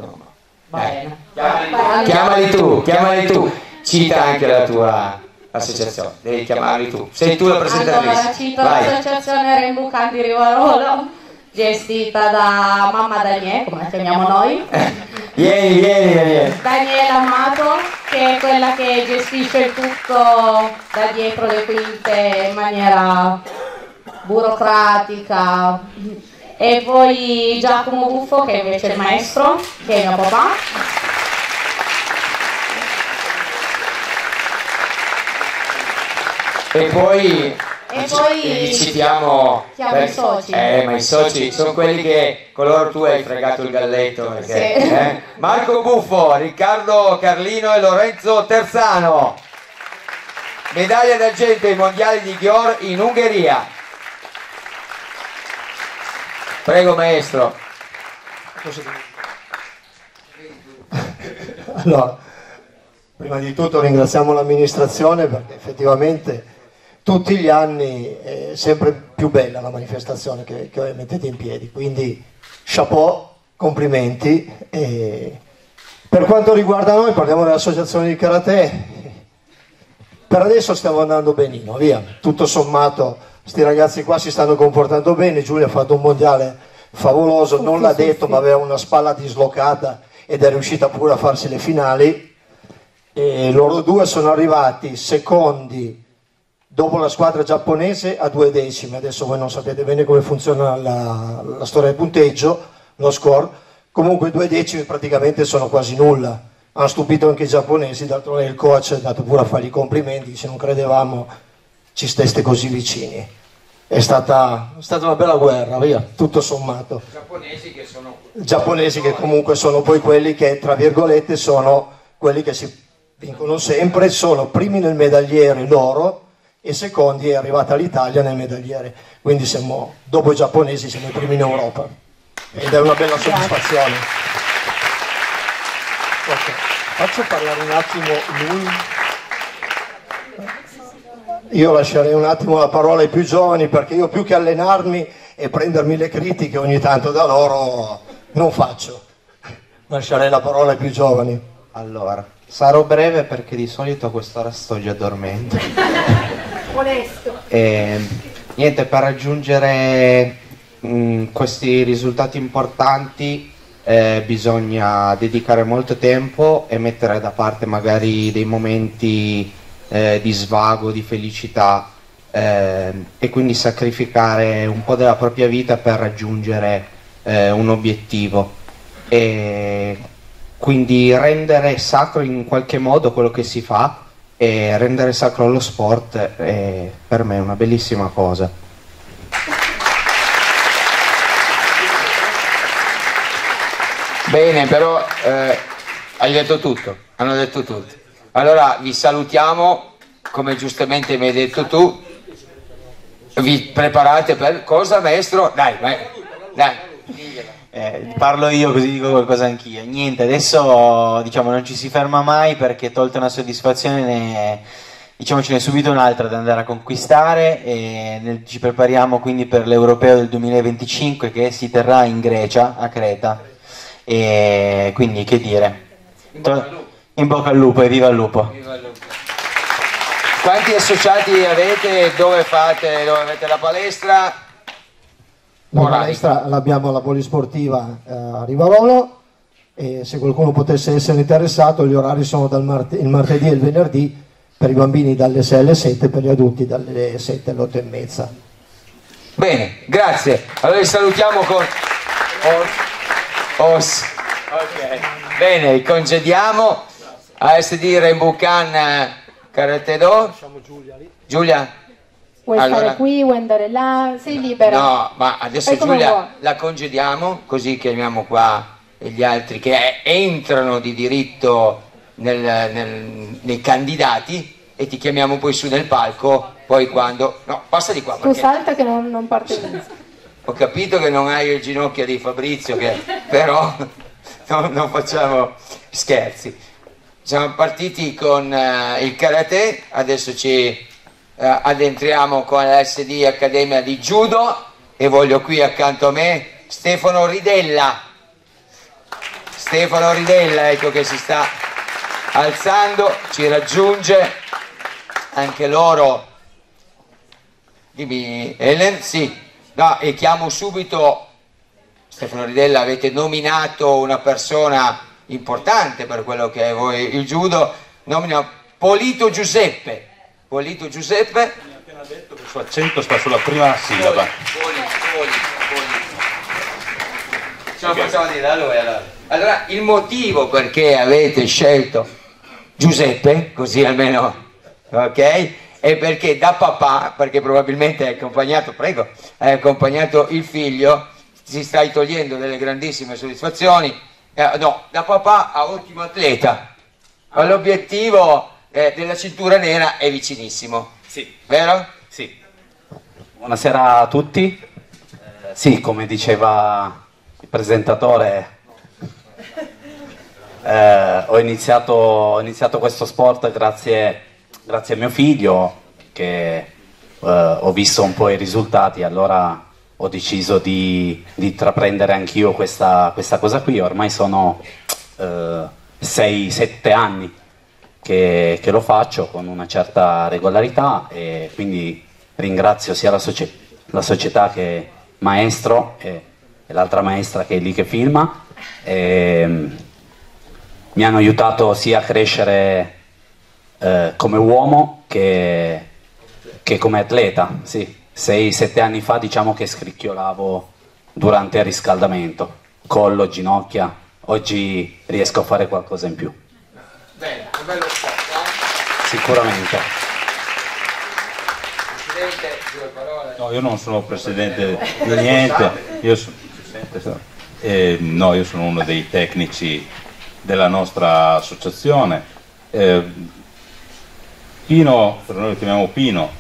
Chiamali tu, cita anche la tua associazione, devi chiamarli tu, sei tu la presentatrice. Allora, cito l'associazione Rainbow Candy Rivarolo, gestita da mamma Daniele, come la chiamiamo noi. Vieni Daniela Amato, che è quella che gestisce il tutto da dietro le quinte in maniera burocratica e poi Giacomo Buffo, che invece è il maestro, che è mio papà. E poi li citiamo i soci. Ma i soci sono quelli che con loro tu hai fregato il galletto perché, Sì. Marco Buffo, Riccardo Carlino e Lorenzo Terzano, medaglia d'argento ai mondiali di Győr in Ungheria. Prego maestro. Allora, prima di tutto ringraziamo l'amministrazione perché effettivamente tutti gli anni è sempre più bella la manifestazione che mettete in piedi, quindi chapeau, complimenti. E per quanto riguarda noi, parliamo dell'associazione di karate, per adesso stiamo andando benino, via, tutto sommato sti ragazzi qua si stanno comportando bene. Giulia ha fatto un mondiale favoloso, non l'ha detto ma aveva una spalla dislocata ed è riuscita pure a farsi le finali, e loro due sono arrivati secondi dopo la squadra giapponese a 2 decimi. Adesso voi non sapete bene come funziona la storia del punteggio, lo score, comunque 2 decimi praticamente sono quasi nulla. Hanno stupito anche i giapponesi, d'altronde il coach è andato pure a fargli i complimenti, se non credevamo ci steste così vicini. È stata una bella guerra, via, tutto sommato. Giapponesi che comunque sono poi quelli che, tra virgolette, sono quelli che si vincono sempre, sono primi nel medagliere loro e secondi è arrivata l'Italia nel medagliere, quindi siamo, dopo i giapponesi, siamo i primi in Europa ed è una bella soddisfazione. Okay. Faccio parlare un attimo lui. Io lascerei un attimo la parola ai più giovani, perché io più che allenarmi e prendermi le critiche ogni tanto da loro non faccio. Lascerei la parola ai più giovani. Allora, sarò breve perché di solito a quest'ora sto già dormendo. Onesto. Niente, per raggiungere questi risultati importanti bisogna dedicare molto tempo e mettere da parte magari dei momenti di svago, di felicità, e quindi sacrificare un po' della propria vita per raggiungere un obiettivo, e quindi rendere sacro in qualche modo quello che si fa e rendere sacro lo sport è per me una bellissima cosa. Bene, però hai detto tutto, hanno detto tutto. Allora vi salutiamo, come giustamente mi hai detto tu. Vi preparate per cosa, maestro? Dai. Parlo io così dico qualcosa anch'io. Niente, adesso diciamo non ci si ferma mai, perché tolta una soddisfazione diciamo ce n'è subito un'altra da andare a conquistare, e ci prepariamo quindi per l'Europeo del 2025 che si terrà in Grecia, a Creta, e quindi che dire, in bocca al lupo e viva il lupo. Quanti associati avete? Dove avete la palestra? La palestra l'abbiamo alla polisportiva a Rivarolo, e se qualcuno potesse essere interessato gli orari sono il martedì e il venerdì per i bambini dalle 6 alle 7, per gli adulti dalle 7 alle 8 e mezza. Bene, grazie. Allora vi salutiamo con Os. Okay. Bene, congediamo ASD Rembucan Karate Do. Giulia? Vuoi stare qui, vuoi andare là, sei libera. No, ma adesso Giulia la congediamo, così chiamiamo qua gli altri che entrano di diritto nei candidati, e ti chiamiamo poi su nel palco, poi quando... No, passa di qua. Tu salta che non parte più. Ho capito che non hai il ginocchio di Fabrizio, però non facciamo scherzi. Siamo partiti con il karate, adesso ci addentriamo con l'SD Accademia di Judo, e voglio qui accanto a me Stefano Ridella. Stefano Ridella, ecco che si sta alzando, ci raggiunge anche loro. Dimmi Ellen, sì. No, e chiamo subito Stefano Ridella. Avete nominato una persona importante per quello che è voi il judo, nomina Polito Giuseppe. Polito Giuseppe. Mi ha appena detto che il suo accento sta sulla prima sillaba. lo facciamo dire da lui allora. Allora, il motivo perché avete scelto Giuseppe, così almeno, ok? È perché da papà, perché probabilmente hai accompagnato, prego, hai accompagnato il figlio, si stai togliendo delle grandissime soddisfazioni, no, da papà a ottimo atleta, all'obiettivo della cintura nera è vicinissimo, sì. Vero? Sì. Buonasera a tutti. Sì, come diceva il presentatore, ho iniziato questo sport grazie a mio figlio, che ho visto un po' i risultati, allora ho deciso di intraprendere anch'io questa cosa qui. Ormai sono 6-7 anni che lo faccio con una certa regolarità, e quindi ringrazio sia la società che Maestro e l'altra maestra che è lì che filma. Mi hanno aiutato sia a crescere come uomo che come atleta. Sì, 6-7 anni fa diciamo che scricchiolavo durante il riscaldamento, collo, ginocchia. Oggi riesco a fare qualcosa in più. Bene, un bello sport, Sicuramente. Presidente, due parole. No, io non sono presidente di niente, io sono uno dei tecnici della nostra associazione. Pino, per noi lo chiamiamo Pino,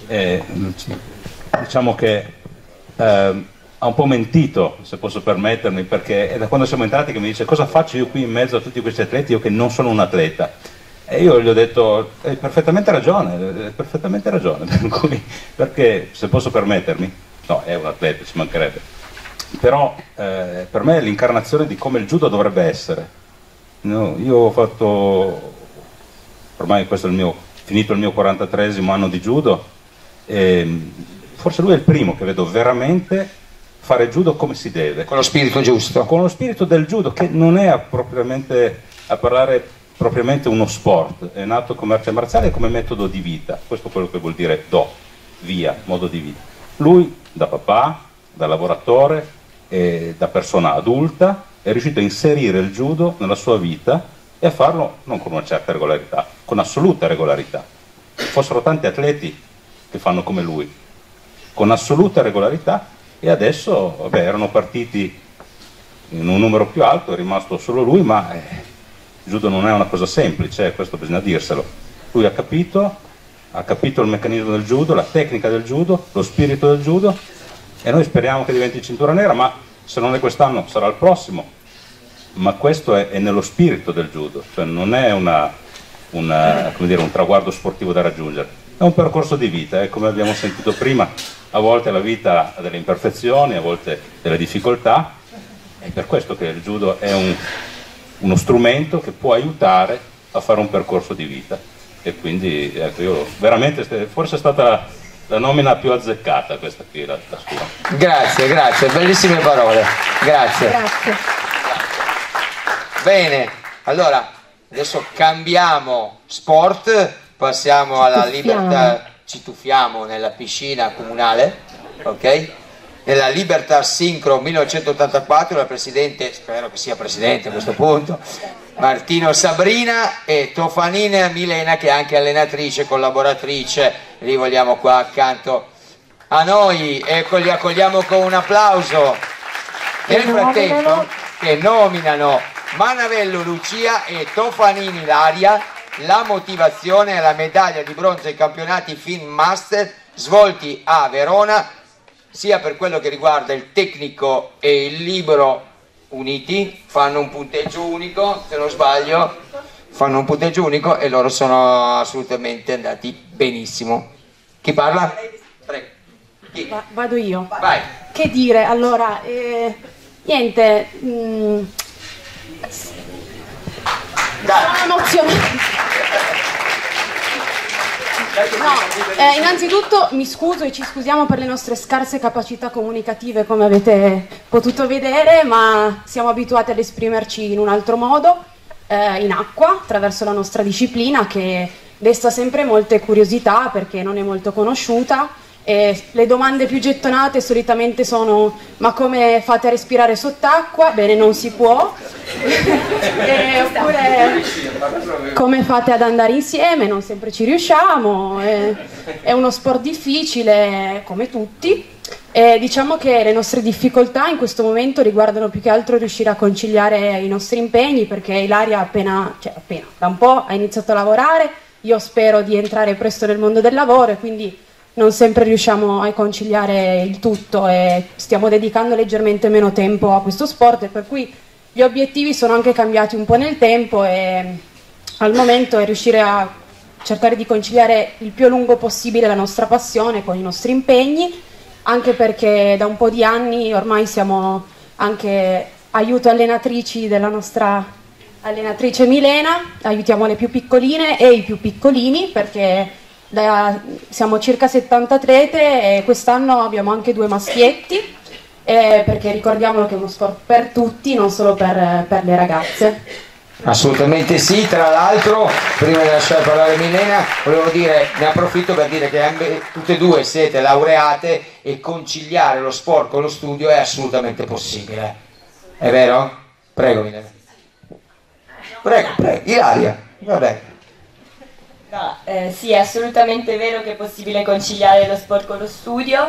diciamo che ha un po' mentito, se posso permettermi, perché è da quando siamo entrati che mi dice: cosa faccio io qui in mezzo a tutti questi atleti, io che non sono un atleta? E io gli ho detto: hai perfettamente ragione, per cui, perché, se posso permettermi, no, è un atleta, ci mancherebbe, però per me è l'incarnazione di come il judo dovrebbe essere. No, io ho fatto, ormai questo è finito il mio 43esimo anno di judo, e forse lui è il primo che vedo veramente fare judo come si deve, con lo spirito giusto, con lo spirito del judo, che non è propriamente a parlare propriamente uno sport, è nato come arte marziale e come metodo di vita. Questo è quello che vuol dire via, modo di vita. Lui, da papà, da lavoratore e da persona adulta, è riuscito a inserire il judo nella sua vita e a farlo non con una certa regolarità, con assoluta regolarità. Fossero tanti atleti che fanno come lui, con assoluta regolarità, e adesso, vabbè, erano partiti in un numero più alto, è rimasto solo lui, ma il judo non è una cosa semplice, questo bisogna dirselo. Lui ha capito il meccanismo del judo, la tecnica del judo, lo spirito del judo, e noi speriamo che diventi cintura nera, ma se non è quest'anno sarà il prossimo. Ma questo è nello spirito del judo, cioè non è un traguardo sportivo da raggiungere, è un percorso di vita, come abbiamo sentito prima. A volte la vita ha delle imperfezioni, a volte delle difficoltà, è per questo che il judo è uno strumento che può aiutare a fare un percorso di vita. E quindi ecco, io veramente, forse è stata la nomina più azzeccata questa qui, la sua. Grazie, bellissime parole, grazie. Bene, allora adesso cambiamo sport, passiamo alla libertà, ci tuffiamo nella piscina comunale, ok? Nella Libertas Sincro 1984, la presidente, spero che sia presidente a questo punto, Martino Sabrina, e Tofanina Milena, che è anche allenatrice, collaboratrice, li vogliamo qua accanto a noi, ecco, li accogliamo con un applauso. Nel frattempo che nominano Manavello Lucia e Tofanini Ilaria, la motivazione è la medaglia di bronzo ai campionati Film Master svolti a Verona, sia per quello che riguarda il tecnico e il libero uniti, fanno un punteggio unico, se non sbaglio, fanno un punteggio unico e loro sono assolutamente andati benissimo. Chi parla? Prego. Chi? Vado io. Vai. Che dire, allora, niente, sono emozionata. No, innanzitutto mi scuso e ci scusiamo per le nostre scarse capacità comunicative, come avete potuto vedere, ma siamo abituati ad esprimerci in un altro modo, in acqua, attraverso la nostra disciplina, che desta sempre molte curiosità perché non è molto conosciuta E le domande più gettonate solitamente sono: ma come fate a respirare sott'acqua? Bene, non si può. Oppure come fate ad andare insieme? Non sempre ci riusciamo. È uno sport difficile come tutti. E diciamo che le nostre difficoltà in questo momento riguardano più che altro riuscire a conciliare i nostri impegni, perché Ilaria appena da un po' ha iniziato a lavorare. Io spero di entrare presto nel mondo del lavoro e quindi non sempre riusciamo a conciliare il tutto e stiamo dedicando leggermente meno tempo a questo sport, e per cui gli obiettivi sono anche cambiati un po' nel tempo, e al momento è riuscire a cercare di conciliare il più a lungo possibile la nostra passione con i nostri impegni, anche perché da un po' di anni ormai siamo anche aiuto allenatrici della nostra allenatrice Milena, aiutiamo le più piccoline e i più piccolini, perché siamo circa 70 atlete e quest'anno abbiamo anche 2 maschietti, perché ricordiamolo che è uno sport per tutti, non solo per le ragazze. Assolutamente sì. Tra l'altro, prima di lasciare parlare Milena, volevo dire, ne approfitto per dire che tutte e due siete laureate e conciliare lo sport con lo studio è assolutamente possibile, è vero? Prego Milena. Prego, Ilaria, vabbè. No, sì, è assolutamente vero che è possibile conciliare lo sport con lo studio.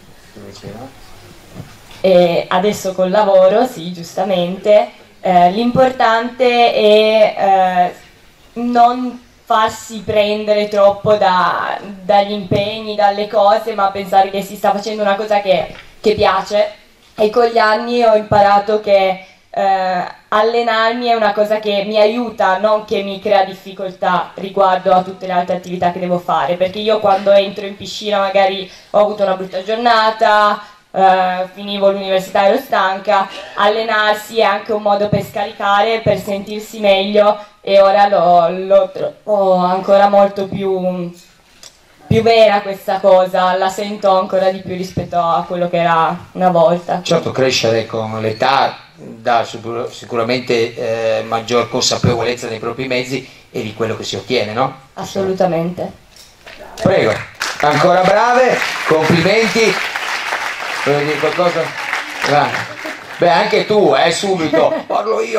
E adesso col lavoro, sì, giustamente. L'importante è non farsi prendere troppo dagli impegni, dalle cose, ma pensare che si sta facendo una cosa che piace. E con gli anni ho imparato che allenarmi è una cosa che mi aiuta, non che mi crea difficoltà riguardo a tutte le altre attività che devo fare, perché io quando entro in piscina magari ho avuto una brutta giornata, finivo l'università e ero stanca. Allenarsi è anche un modo per scaricare, per sentirsi meglio, e ora lo trovo ancora molto più vera questa cosa, la sento ancora di più rispetto a quello che era una volta. Certo, crescere con l'età dà sicuramente maggior consapevolezza dei propri mezzi e di quello che si ottiene, no? Assolutamente. Prego, ancora brave, complimenti. Vuoi dire qualcosa? Beh, anche tu, subito, parlo io.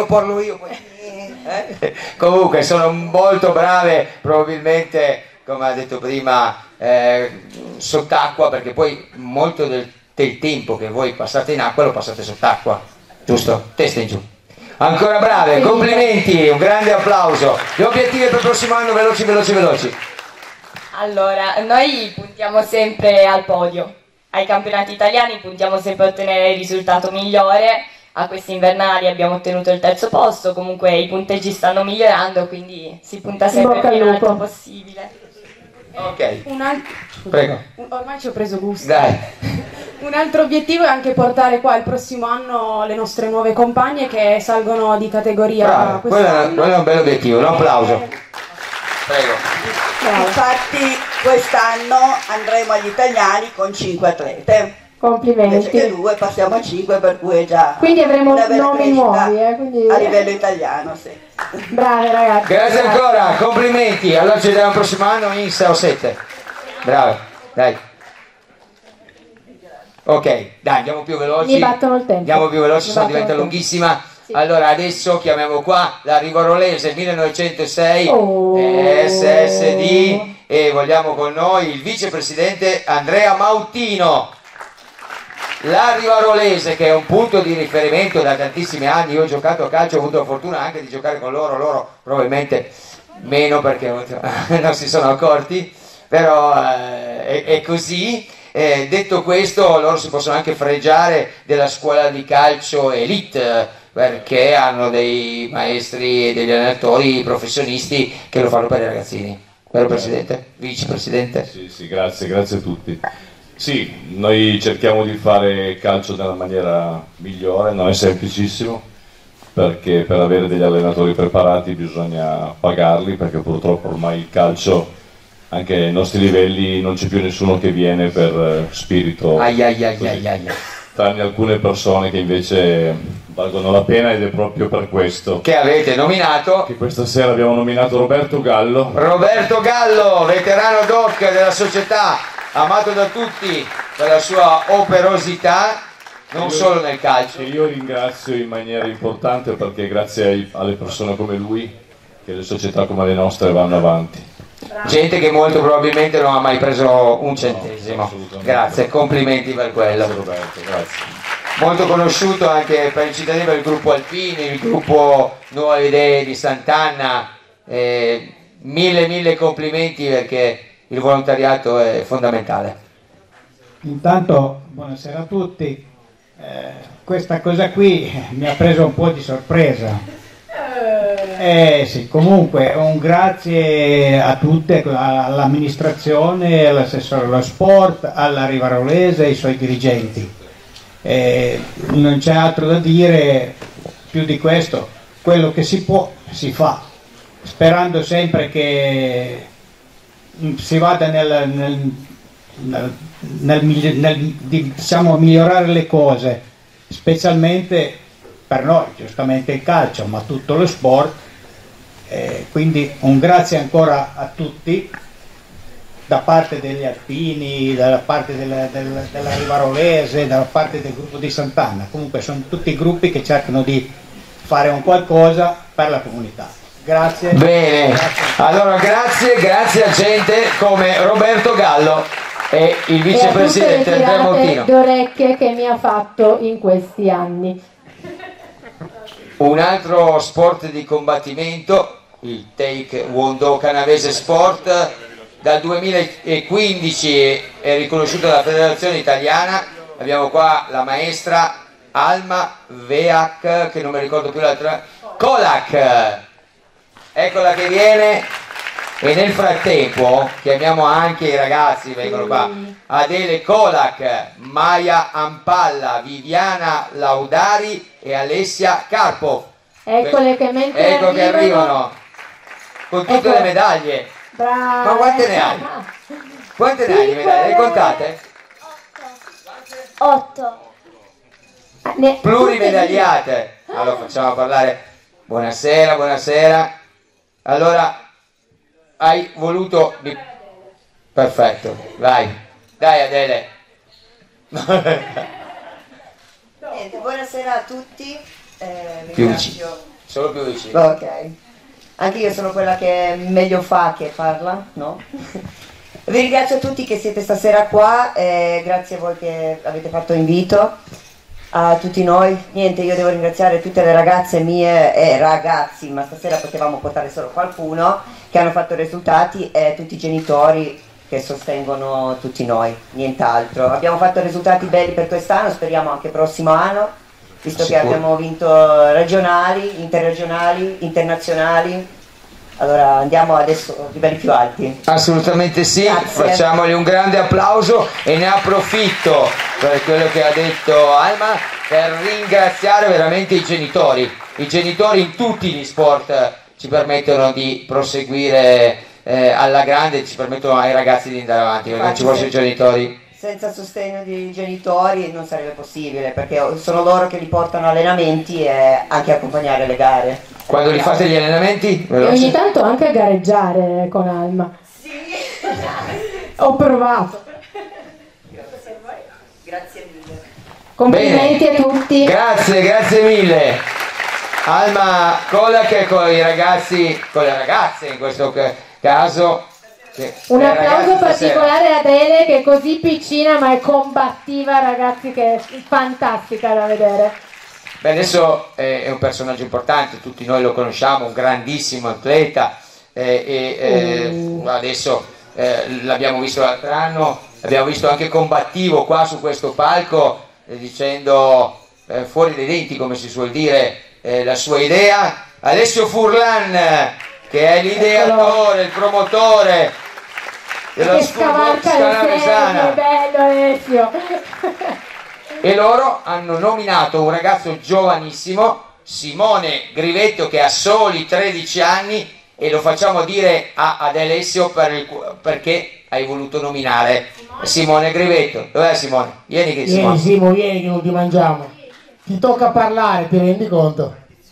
Comunque sono molto brave, probabilmente, come ha detto prima, sott'acqua, perché poi molto del tempo che voi passate in acqua lo passate sott'acqua, giusto? Testa in giù. Ancora brave, complimenti, un grande applauso. Gli obiettivi per il prossimo anno, veloci. Allora, noi puntiamo sempre al podio. Ai campionati italiani puntiamo sempre a ottenere il risultato migliore. A questi invernali abbiamo ottenuto il 3° posto, comunque i punteggi stanno migliorando, quindi si punta sempre il più alto possibile. Ok. Prego. Ormai ci ho preso gusto. Dai. Un altro obiettivo è anche portare qua il prossimo anno le nostre nuove compagne che salgono di categoria quest'anno. Quello è un bel obiettivo, un applauso. Prego. Infatti quest'anno andremo agli italiani con 5 atlete. Complimenti. Invece che 2 passiamo a 5, per cui è già quindi avremo una bella nomi nuovi, quindi... a livello italiano, sì. Brave ragazzi. Grazie ancora, complimenti. Allora ci vediamo il prossimo anno in 6 o 7. Bravo, dai. Ok, dai, andiamo più veloci. Mi battono il tempo. Andiamo più veloci, se no diventa lunghissima. Sì. Allora adesso chiamiamo qua la Rivarolese 1906 SSD e vogliamo con noi il vicepresidente Andrea Mautino. La Rivarolese, che è un punto di riferimento da tantissimi anni. Io ho giocato a calcio, ho avuto la fortuna anche di giocare con loro probabilmente meno perché non si sono accorti, però è così. Detto questo, loro si possono anche fregiare della scuola di calcio elite, perché hanno dei maestri e degli allenatori professionisti che lo fanno per i ragazzini. Vero Presidente? Vicepresidente? Sì, grazie a tutti. Sì, noi cerchiamo di fare calcio nella maniera migliore, non è semplicissimo, perché per avere degli allenatori preparati bisogna pagarli, perché purtroppo ormai il calcio, anche ai nostri livelli, non c'è più nessuno che viene per spirito, tranne alcune persone che invece valgono la pena, ed è proprio per questo che avete nominato, che questa sera abbiamo nominato Roberto Gallo, veterano doc della società amato da tutti per la sua operosità, non solo nel calcio. Io ringrazio in maniera importante perché grazie alle persone come lui che le società come le nostre vanno avanti. Gente che molto probabilmente non ha mai preso un centesimo. Grazie, complimenti per quello. Roberto, grazie. Molto conosciuto anche per i cittadini del gruppo Alpini, il gruppo Nuove Idee di Sant'Anna. Mille complimenti perché il volontariato è fondamentale. Intanto buonasera a tutti. Questa cosa qui mi ha preso un po' di sorpresa. Sì, comunque un grazie a tutte, all'amministrazione, all'assessore allo sport, alla Rivarolese e ai suoi dirigenti. Non c'è altro da dire più di questo. Quello che si può si fa, sperando sempre che si vada diciamo, migliorare le cose, specialmente per noi, giustamente il calcio, ma tutto lo sport. Quindi un grazie ancora a tutti da parte degli Alpini, dalla parte della Rivarolese, dalla parte del gruppo di Sant'Anna. Comunque sono tutti gruppi che cercano di fare un qualcosa per la comunità. Grazie. Bene, allora grazie a gente come Roberto Gallo e il vicepresidente Andrea Montino. D'orecchie che mi ha fatto in questi anni. Un altro sport di combattimento, il Taekwondo Canavese Sport, dal 2015 è riconosciuto dalla Federazione Italiana. Abbiamo qua la maestra Alma Veac, che non mi ricordo più l'altra, Kolak, eccola che viene. E nel frattempo chiamiamo anche i ragazzi, vengono qua, Adele Kolak, Maya Ampalla, Viviana Laudari e Alessia Karpov. Eccole che mentre ecco che arrivano con tutte le medaglie. Brava. Ma quante ne hai? Quante ne hai di medaglie? Le contate? 8. Plurimedagliate. Allora facciamo parlare. Buonasera. Allora hai voluto perfetto, vai, dai Adele. Niente, buonasera a tutti. Più vicino, solo più vicino. Ok, anche io sono quella che meglio fa che parla, no? Vi ringrazio tutti che siete stasera qua, grazie a voi che avete fatto invito a tutti noi. Niente, io devo ringraziare tutte le ragazze mie e ragazzi, ma stasera potevamo portare solo qualcuno, che hanno fatto risultati, e tutti i genitori che sostengono tutti noi, nient'altro. Abbiamo fatto risultati belli per quest'anno, speriamo anche prossimo anno, visto che abbiamo vinto regionali, interregionali, internazionali. Allora andiamo adesso a livelli più alti. Assolutamente sì. Grazie. Facciamogli un grande applauso e ne approfitto per quello che ha detto Alma per ringraziare veramente i genitori. I genitori in tutti gli sport ci permettono di proseguire alla grande, ci permettono ai ragazzi di andare avanti, perché non ci fossero i genitori. Senza sostegno dei genitori non sarebbe possibile, perché sono loro che li portano allenamenti e anche accompagnare le gare. Quando li fate gli allenamenti? E ogni tanto anche a gareggiare con Alma. Sì. Ho provato. Grazie mille. Complimenti. Bene. A tutti. Grazie mille. Alma Kolak con i ragazzi, con le ragazze in questo caso. Un applauso particolare a Adele, che è così piccina ma è combattiva, ragazzi, che è fantastica da vedere. Beh, adesso è un personaggio importante, tutti noi lo conosciamo, un grandissimo atleta, adesso l'abbiamo visto l'altro anno, l'abbiamo visto anche combattivo qua su questo palco, dicendo fuori dai denti, come si suol dire, la sua idea. Alessio Furlan, che è l'ideatore, il promotore della scavalca le sedie, bello Alessio. E loro hanno nominato un ragazzo giovanissimo, Simone Grivetto, che ha soli 13 anni, e lo facciamo dire ad Alessio perché hai voluto nominare Simone Grivetto. Dov'è Simone? Vieni che Simone. Simo, vieni che non ti mangiamo. Ti tocca parlare, ti rendi conto?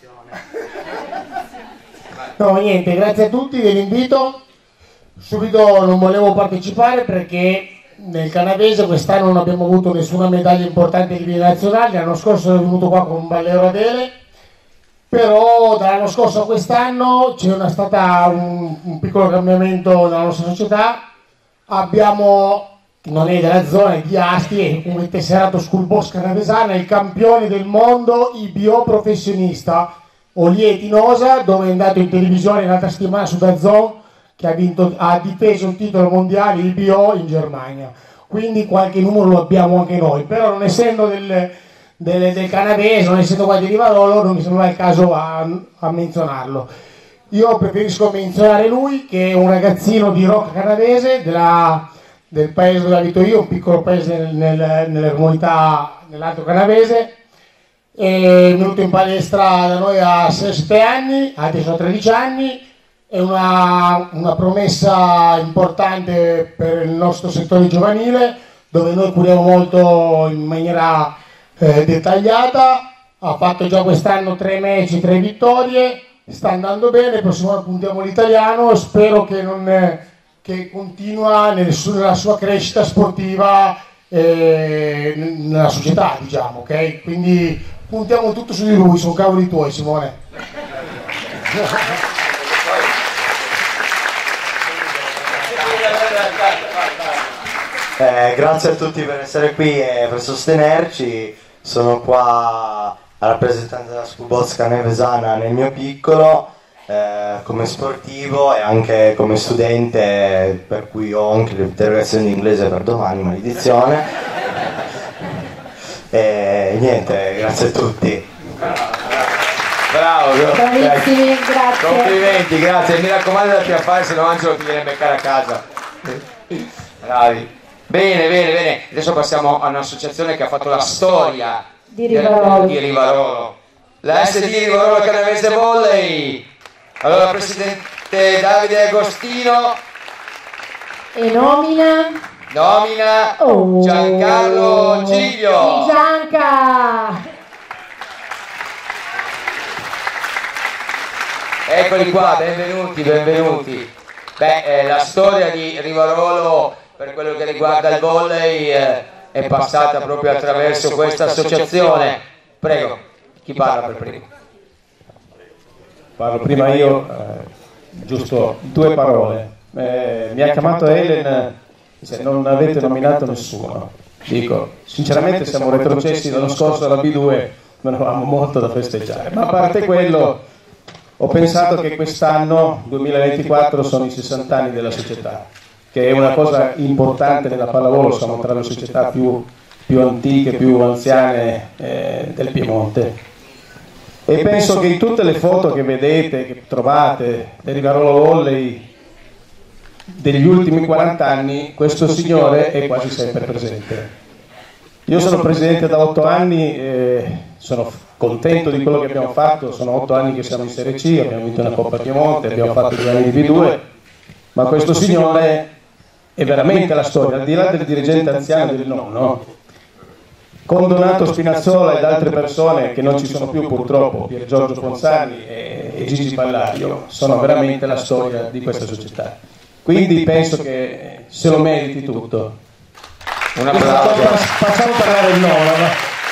No, niente, grazie a tutti dell'invito. Subito non volevo partecipare perché nel canavese quest'anno non abbiamo avuto nessuna medaglia importante a livello nazionale, l'anno scorso sono venuto qua con un Ballero Adele, però dall'anno scorso a quest'anno c'è stato un piccolo cambiamento nella nostra società. Abbiamo, non è della zona, è di Asti, è come tesserato School Boss Canavesana, il campione del mondo IBO professionista Olieti Nosa, dove è andato in televisione l'altra settimana su DAZN, che ha difeso il titolo mondiale IBO in Germania. Quindi qualche numero lo abbiamo anche noi, però non essendo del canavese, non essendo qua di Rivarolo, non mi sembra il caso a menzionarlo. Io preferisco menzionare lui, che è un ragazzino di rock canavese del paese dove abito io, un piccolo paese nelle comunità nell'Alto Canavese. È venuto in palestra da noi a 7 anni, adesso ha 13 anni. È una promessa importante per il nostro settore giovanile, dove noi curiamo molto in maniera dettagliata. Ha fatto già quest'anno 3 match, 3 vittorie, sta andando bene. Il prossimo anno puntiamo l'italiano, spero che continua nella sua crescita sportiva nella società, diciamo, ok? Quindi puntiamo tutto su di lui, sono cavoli tuoi, Simone. Grazie a tutti per essere qui e per sostenerci. Sono qua a rappresentare della School Boss Canavesana nel mio piccolo, come sportivo e anche come studente, per cui ho anche l'interrogazione in inglese per domani, maledizione. E niente, grazie a tutti. Bravo, bravissimi, grazie. Complimenti, grazie. Mi raccomando da a fare, se no Angelo ti viene a beccare a casa. Bravi. Bene, bene, bene. Adesso passiamo a un'associazione che ha fatto la storia di Rivarolo. Di Rivarolo. La SD Rivarolo Canavese Volley. Allora, presidente Davide Agostino. E nomina Giancarlo Giglio. Gianca. Eccoli qua, benvenuti, benvenuti. Beh, la storia di Rivarolo per quello che riguarda il volley è passata proprio attraverso questa associazione. Prego, chi parla per primo? Parlo prima io, giusto 2 parole. Mi ha chiamato Helen, se non avete nominato nessuno. Dico, sinceramente siamo retrocessi l'anno scorso alla B2, non avevamo molto da festeggiare. Ma a parte quello, ho pensato che quest'anno, 2024, sono i 60 anni della società, che è una cosa importante nella pallavolo, siamo tra le società più antiche, più anziane del Piemonte. E penso che in tutte le foto che vedete, che trovate del Rivarolo Volley degli ultimi 40 anni, questo signore è quasi sempre presente. Io sono presidente da 8 anni, sono contento di quello che abbiamo fatto, sono 8 anni che siamo in Serie C, abbiamo vinto una Coppa Piemonte, abbiamo fatto 2 anni di B2, ma questo signore è veramente la storia, al di là del dirigente anziano del nonno, con Donato Spinazzola ed altre persone che non ci sono più purtroppo, Pier Giorgio Ponzani e Gigi Palladio, sono veramente la storia di questa società. Quindi penso che se lo meriti tutto. Un applauso. Facciamo parlare il nonno.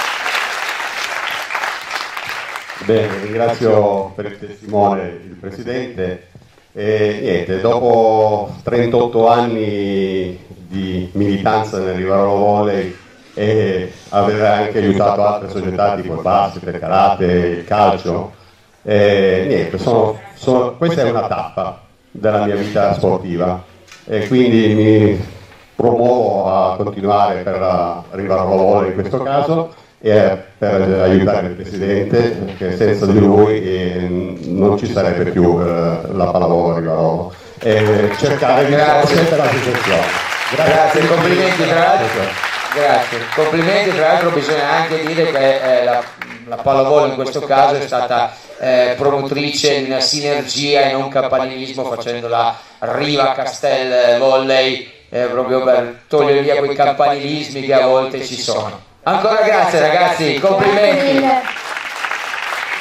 Bene, ringrazio per il testimone il Presidente. E niente, dopo 38 anni di militanza nel Rivarolo Volley e aver anche aiutato altre società tipo il basket, il karate, il calcio, niente, questa è una tappa della mia vita sportiva e quindi mi promuovo a continuare per Rivarolo Volley in questo caso e per aiutare il Presidente, perché senza di lui non ci sarebbe più la pallavolo Rivarolo, e cercare di trasmettere la situazione. Grazie, complimenti tra l'altro. Grazie, complimenti, tra l'altro bisogna anche dire che la pallavolo in questo caso è stata promotrice in sinergia e non campanilismo, facendo la Riva Castel Volley proprio per togliere via quei campanilismi che a volte ci sono. Ancora grazie ragazzi, complimenti.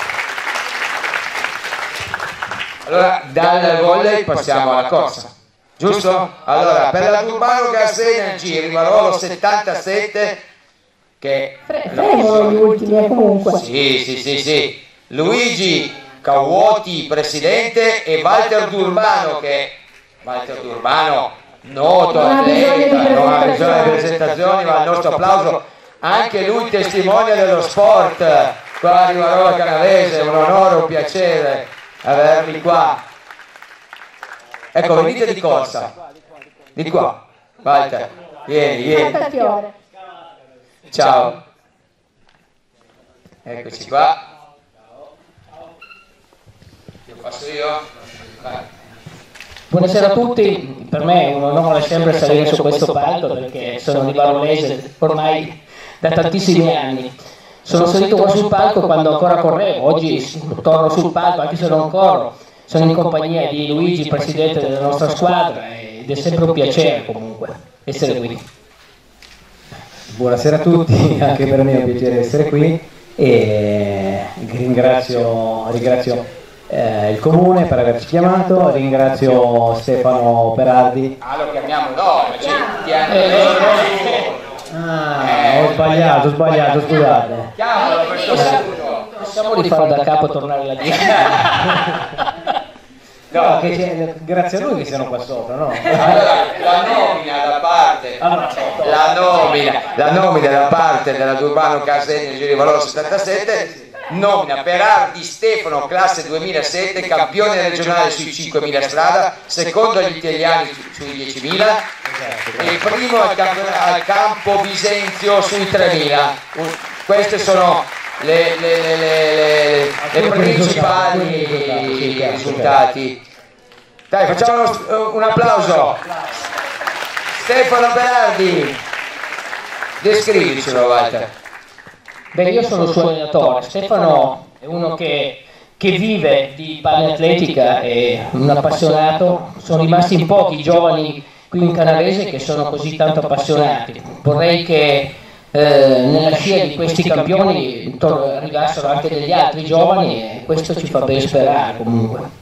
Allora dal volley passiamo alla corsa. giusto? Allora, per la Durbano Gas Energy Rivarolo 77, che Fremolo gli ultimi comunque. sì. Luigi Cauoti, presidente, e Walter Durbano, Walter Durbano, noto atleta, non ha bisogno di presentazioni, ma il nostro applauso, anche lui testimonia dello sport qua a Rivarolo Canavese, un onore, un piacere averli qua. Ecco, venite di corsa, di qua, Walter, vieni. Ciao, eccoci qua. Passo io? Vai. Buonasera a tutti, per me è un onore sempre salire su questo palco perché sono rivarolese ormai da tantissimi anni. Sono salito qua sul palco quando ancora correvo, oggi torno sul palco anche se non corro, sono in compagnia di Luigi, presidente della nostra squadra, ed è sempre un piacere comunque essere qui. Buonasera a tutti, anche per me è un piacere essere qui e ringrazio il Comune per averci chiamato, ringrazio Stefano Berardi. Lo chiamiamo noi, ho sbagliato, scusate. Chiamalo questo punto. Possiamo rifarlo da capo e tornare là dietro? No, grazie a lui che siano qua sopra, no? Allora, la nomina da parte della Durbano Gas Energy Rivarolo 77 nomina Berardi Stefano, classe 2007, campione regionale sui 5.000 strada, secondo agli italiani sui 10.000 e primo al campo Bisenzio sui 3.000. Queste sono le principali risultati. Dai, facciamo un applauso. Stefano Berardi, descrivicelo, Walter. Beh, io sono il suo allenatore. Stefano è uno che vive di pallaatletica, è un appassionato. Sono rimasti in pochi i giovani qui in Canavese che sono così tanto appassionati. Vorrei che nella scia di questi campioni arrivassero anche degli altri giovani e questo ci fa ben sperare comunque.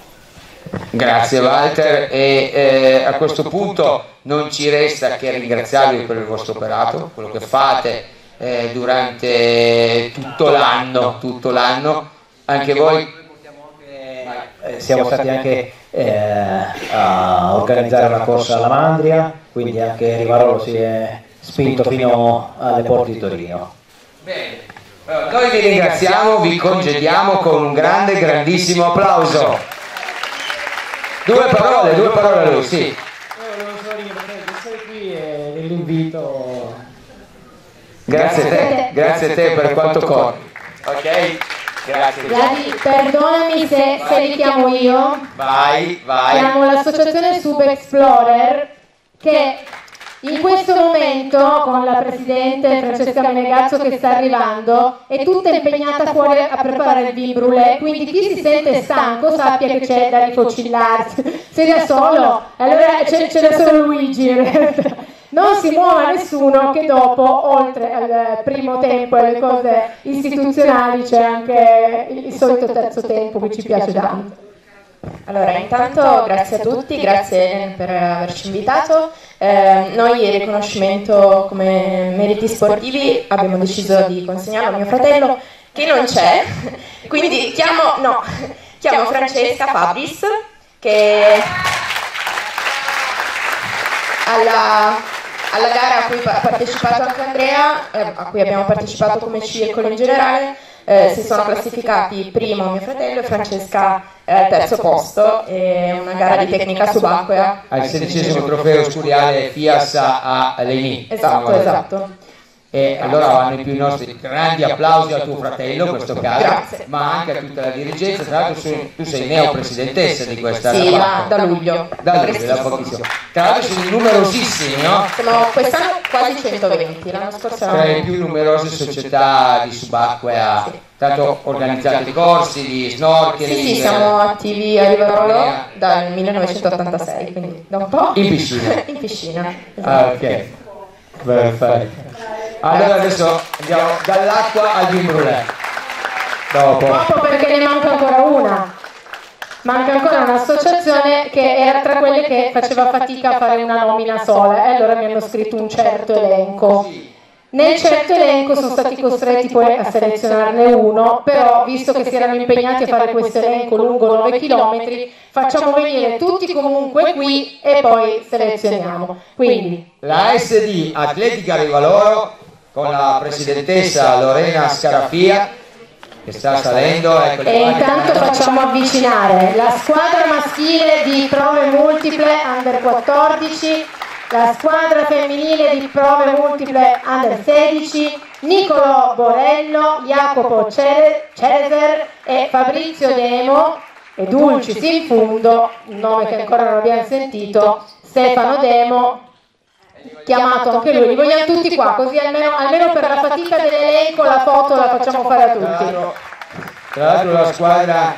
Grazie Walter, e a questo punto non ci resta che ringraziarvi per il vostro operato, quello che fate durante tutto l'anno, anche voi. Siamo stati anche a organizzare una corsa alla Mandria, quindi anche Rivarolo si è spinto fino alle porte di Torino. Bene, noi vi ringraziamo, vi congediamo con un grandissimo applauso. Due parole a lui, sì. Io volevo solo ringraziare di essere qui e dell'invito. Grazie a te per quanto corri. Ok? Grazie. Vladi, perdonami se li chiamo io. Vai. Chiamo l'associazione Sub Explorer che in questo momento con la presidente Francesca Menegazzo che sta arrivando è tutta impegnata fuori a preparare il vin brûlé, quindi chi si sente stanco sappia che c'è da rifocillarsi. Sei da solo? Allora c'è da solo Luigi in realtà. Non si muova nessuno che dopo, oltre al primo tempo e alle cose istituzionali, c'è anche il solito terzo tempo che ci piace tanto. Allora, intanto grazie a tutti, grazie per averci invitato. Noi il riconoscimento come meriti sportivi abbiamo deciso di consegnarlo a mio fratello che non c'è, quindi chiamo Francesca Fabris che alla gara a cui ha partecipato anche Andrea, a cui abbiamo partecipato come circolo in generale, si sono classificati primo mio fratello e Francesca terzo posto, è una gara di tecnica subacquea. Al 16° trofeo Scuriale FIAS a Leni. Esatto. E allora vanno più i nostri grandi applausi a tuo fratello in questo caso. Grazie. Ma anche a tutta la dirigenza. Tra l'altro tu sei neopresidentessa di questa Sì, da luglio. Da pochissimo. Tra l'altro siete numerosissimi, no? Siamo quest'anno quasi 120, l'anno scorso tra le più numerose società di subacquea. Sì. Tanto organizzate corsi di snorkeling. Sì, siamo attivi a Rivarolo dal 1986, quindi da un po'. In piscina. In piscina. Esatto. Ok. Perfetto. Allora adesso andiamo dall'acqua al vin brûlé. Dopo perché ne manca ancora una. Manca ancora un'associazione situazione che era tra quelle che faceva fatica a fare una nomina sola, e allora mi hanno scritto un certo elenco. Nel certo elenco sono stati costretti poi a selezionarne uno, però visto che si erano impegnati a fare questo elenco lungo 9 km, facciamo venire tutti comunque qui e poi selezioniamo. Quindi la SD Atletica Rivaloro con la presidentessa Lorena Scarafia che sta salendo, e intanto facciamo avvicinare la squadra maschile di prove multiple under 14, la squadra femminile di prove multiple under 16, Niccolò Borello, Jacopo Cereser e Fabrizio Demo, e Dulcis in fondo, un nome che ancora non abbiamo sentito, Stefano Demo, chiamato anche lui. Li vogliamo tutti qua, così almeno per la fatica dell'elenco la foto la facciamo fare a tutti. Tra l'altro la squadra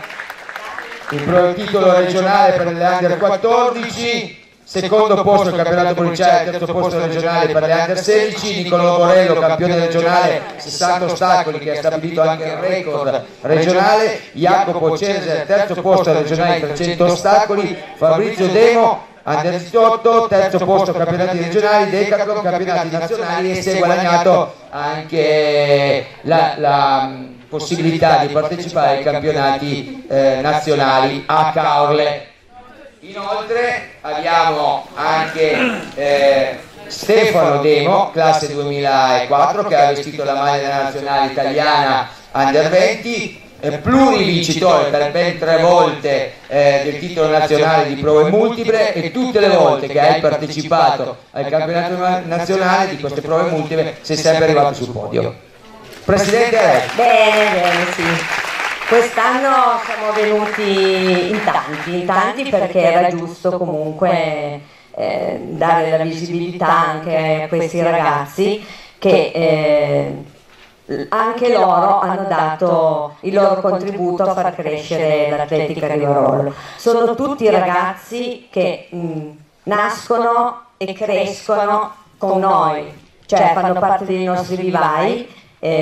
il titolo regionale per le under 14, secondo posto il campionato provinciale, terzo posto regionale per le under 16, Niccolò Borello campione regionale 60 ostacoli che ha stabilito anche il record regionale, Jacopo Cereser terzo posto regionale 300 ostacoli, Fabrizio Demo under 18 terzo posto campionati regionali, Decathlon campionati nazionali, e si è guadagnato anche la possibilità di partecipare ai campionati nazionali a Caorle. Inoltre abbiamo anche Stefano Demo, classe 2004, che ha vestito la maglia della nazionale italiana under 20, plurivincitore per ben 3 volte del titolo nazionale di prove multiple, e tutte le volte che hai partecipato al campionato nazionale di queste prove multiple sei sempre arrivato sul podio. Presidente Re. Bene, sì. Quest'anno siamo venuti in tanti perché era giusto comunque dare la visibilità anche a questi ragazzi che anche loro hanno dato il loro contributo a far crescere l'Atletica Rivarolo. Sono tutti ragazzi che nascono e crescono con noi, cioè fanno parte dei nostri vivai,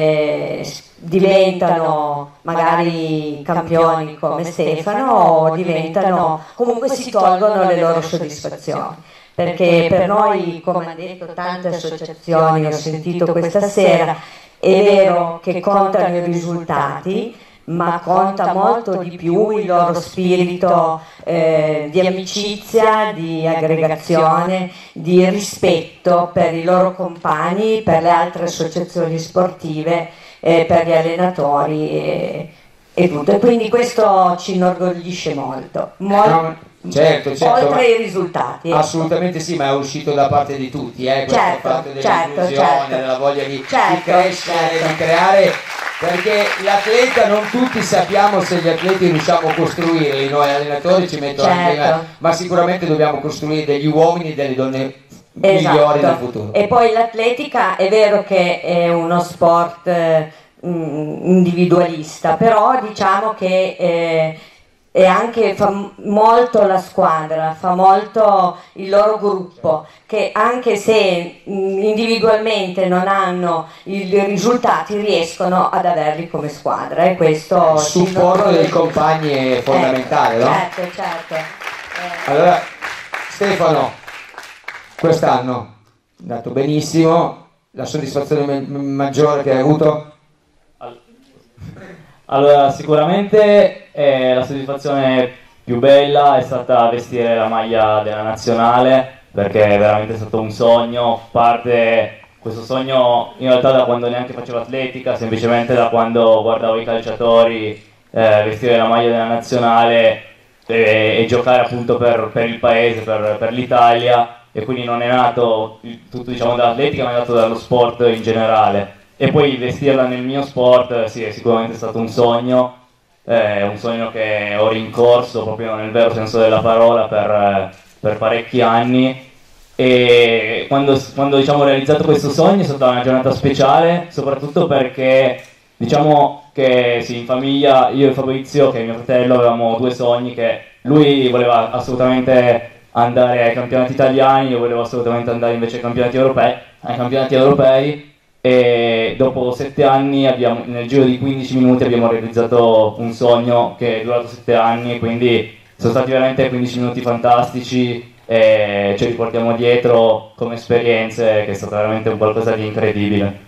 diventano magari campioni come Stefano, o diventano, comunque si tolgono le loro soddisfazioni, perché per noi, come hanno detto tante associazioni, ho sentito questa sera, è vero che contano i risultati, ma conta molto di più il loro spirito di amicizia, di aggregazione, di rispetto per i loro compagni, per le altre associazioni sportive, per gli allenatori e tutto. E quindi questo ci inorgoglisce molto. Certo, oltre ai risultati. Assolutamente sì, ma è uscito da parte di tutti, questo fatto dell'inclusione, della voglia di crescere, di creare, perché l'atleta non tutti sappiamo se gli atleti riusciamo a costruirli, noi allenatori ci mettono anche, ma sicuramente dobbiamo costruire degli uomini e delle donne migliori del futuro. E poi l'atletica è vero che è uno sport individualista, però diciamo che e anche fa molto la squadra, fa molto il loro gruppo, che anche se individualmente non hanno i risultati riescono ad averli come squadra, e questo il supporto dei compagni è fondamentale, no? Certo. Allora Stefano, quest'anno è andato benissimo, la soddisfazione maggiore che hai avuto? Allora, sicuramente la soddisfazione più bella è stata vestire la maglia della nazionale, perché è veramente stato un sogno. Parte questo sogno in realtà da quando neanche facevo atletica, semplicemente da quando guardavo i calciatori vestire la maglia della nazionale e giocare appunto per il paese, per l'Italia, e quindi non è nato tutto, diciamo, dall'atletica, ma è nato dallo sport in generale. E poi vestirla nel mio sport, sì, è sicuramente stato un sogno che ho rincorso proprio nel vero senso della parola per parecchi anni, e quando diciamo, ho realizzato questo sogno è stata una giornata speciale, soprattutto perché diciamo che sì, in famiglia io e Fabrizio, che è mio fratello, avevamo 2 sogni, che lui voleva assolutamente andare ai campionati italiani, io volevo assolutamente andare invece ai campionati europei. E dopo 7 anni nel giro di 15 minuti abbiamo realizzato un sogno che è durato 7 anni, quindi sono stati veramente 15 minuti fantastici e ci riportiamo dietro come esperienze, che è stato veramente un qualcosa di incredibile.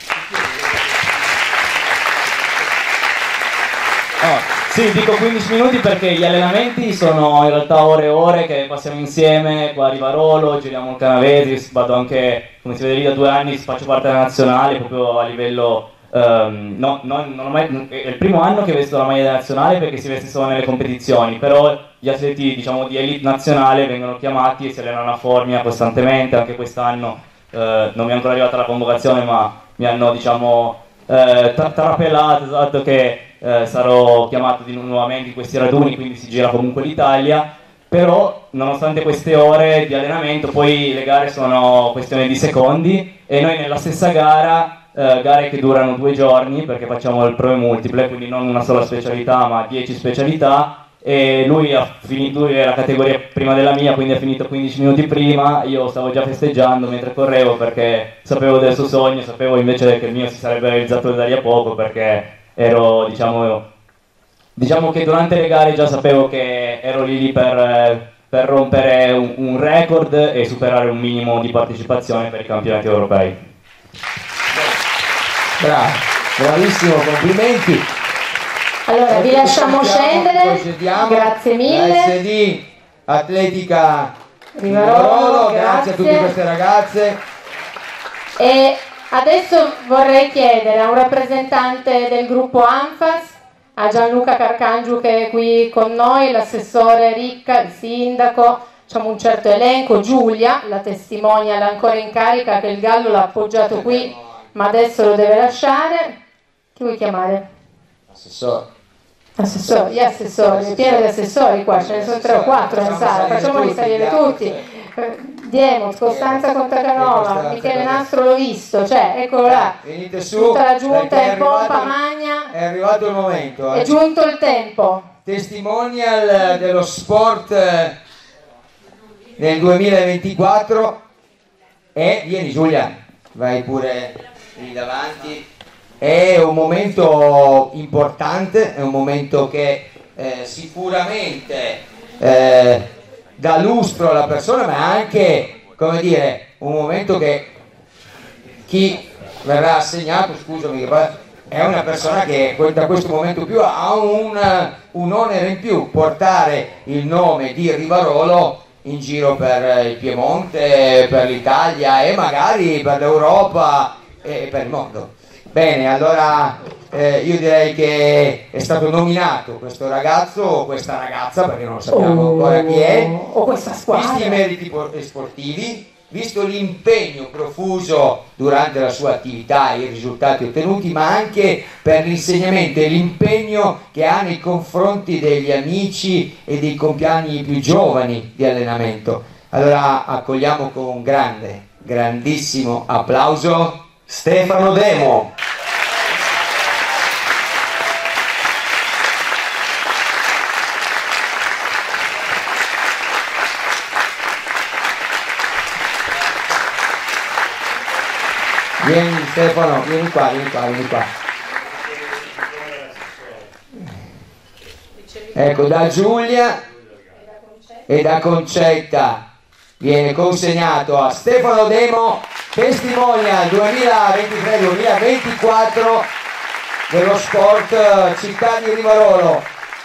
Sì, dico 15 minuti perché gli allenamenti sono in realtà ore e ore che passiamo insieme qua a Rivarolo, giriamo il Canavesi, vado anche, come si vede lì, da 2 anni faccio parte della nazionale proprio a livello... non ho mai, è il primo anno che vesto la maglia della nazionale perché si veste solo nelle competizioni, però gli atleti, diciamo, di elite nazionale vengono chiamati e si allenano a Formia costantemente. Anche quest'anno non mi è ancora arrivata la convocazione, ma mi hanno, diciamo, trapellato, esatto, che sarò chiamato nuovamente in questi raduni, quindi si gira comunque l'Italia. Però nonostante queste ore di allenamento, poi le gare sono questione di secondi e noi nella stessa gara, gare che durano 2 giorni perché facciamo le prove multiple, quindi non una sola specialità ma 10 specialità, e lui ha finito, lui era categoria prima della mia, quindi ha finito 15 minuti prima. Io stavo già festeggiando mentre correvo perché sapevo del suo sogno, sapevo invece che il mio si sarebbe realizzato da lì a poco, perché ero, diciamo che durante le gare già sapevo che ero lì per rompere un record e superare un minimo di partecipazione per i campionati europei. Bravo, bravissimo, complimenti. Allora, vi lasciamo scendere, procediamo. grazie mille. La SD Atletica Rivarolo, grazie a tutte queste ragazze. E adesso vorrei chiedere a un rappresentante del gruppo ANFAS, a Gianluca Carcangiu che è qui con noi, l'assessore Ricca, il sindaco, diciamo un certo elenco, Giulia, la testimonial ancora in carica che il Gallo l'ha appoggiato qui, ma adesso lo deve lasciare. Chi vuoi chiamare? Assessore. Assessori, gli assessori, è pieno di assessori qua, ce ne sono 3 o 4 in sala, facciamoli salire tutti. Diemo, Costanza Contacanova, Michele Nastro l'ho visto, cioè eccolo là, Venite su, tutta la giunta perché in pompa magna, è arrivato il momento. è giunto il tempo. Testimonial dello sport nel 2024 e vieni Giulia, vai pure lì davanti. È un momento importante, è un momento che sicuramente dà lustro alla persona, ma anche, come dire, un momento che chi verrà assegnato, scusami, è una persona che da questo momento più ha un onere in più, portare il nome di Rivarolo in giro per il Piemonte, per l'Italia e magari per l'Europa e per il mondo. Bene, allora io direi che è stato nominato questo ragazzo o questa ragazza, perché non lo sappiamo ancora chi è, o questa squadra, visti i meriti sportivi, visto l'impegno profuso durante la sua attività e i risultati ottenuti, ma anche per l'insegnamento e l'impegno che ha nei confronti degli amici e dei compagni più giovani di allenamento. Allora accogliamo con un grandissimo applauso Stefano Demo. Vieni Stefano, vieni qua. Ecco, da Giulia e da Concetta viene consegnato a Stefano Demo, testimonial 2023-2024 dello sport città di Rivarolo.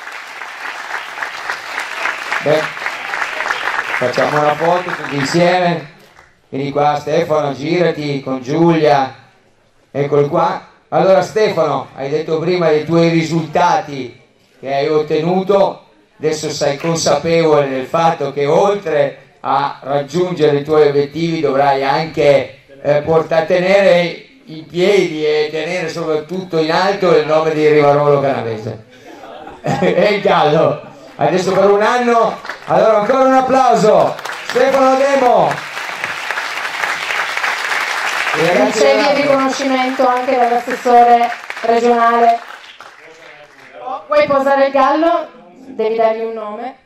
Beh, facciamo una foto tutti insieme. Vieni qua Stefano, girati con Giulia, eccolo qua. Allora Stefano, hai detto prima dei tuoi risultati che hai ottenuto, adesso sei consapevole del fatto che oltre a raggiungere i tuoi obiettivi dovrai anche tenere in piedi e tenere soprattutto in alto il nome di Rivarolo Canavese. E il Gallo, adesso per un anno, allora ancora un applauso, Stefano Demo. Ricevi il riconoscimento anche dall'assessore regionale. Vuoi posare il Gallo? Devi dargli un nome.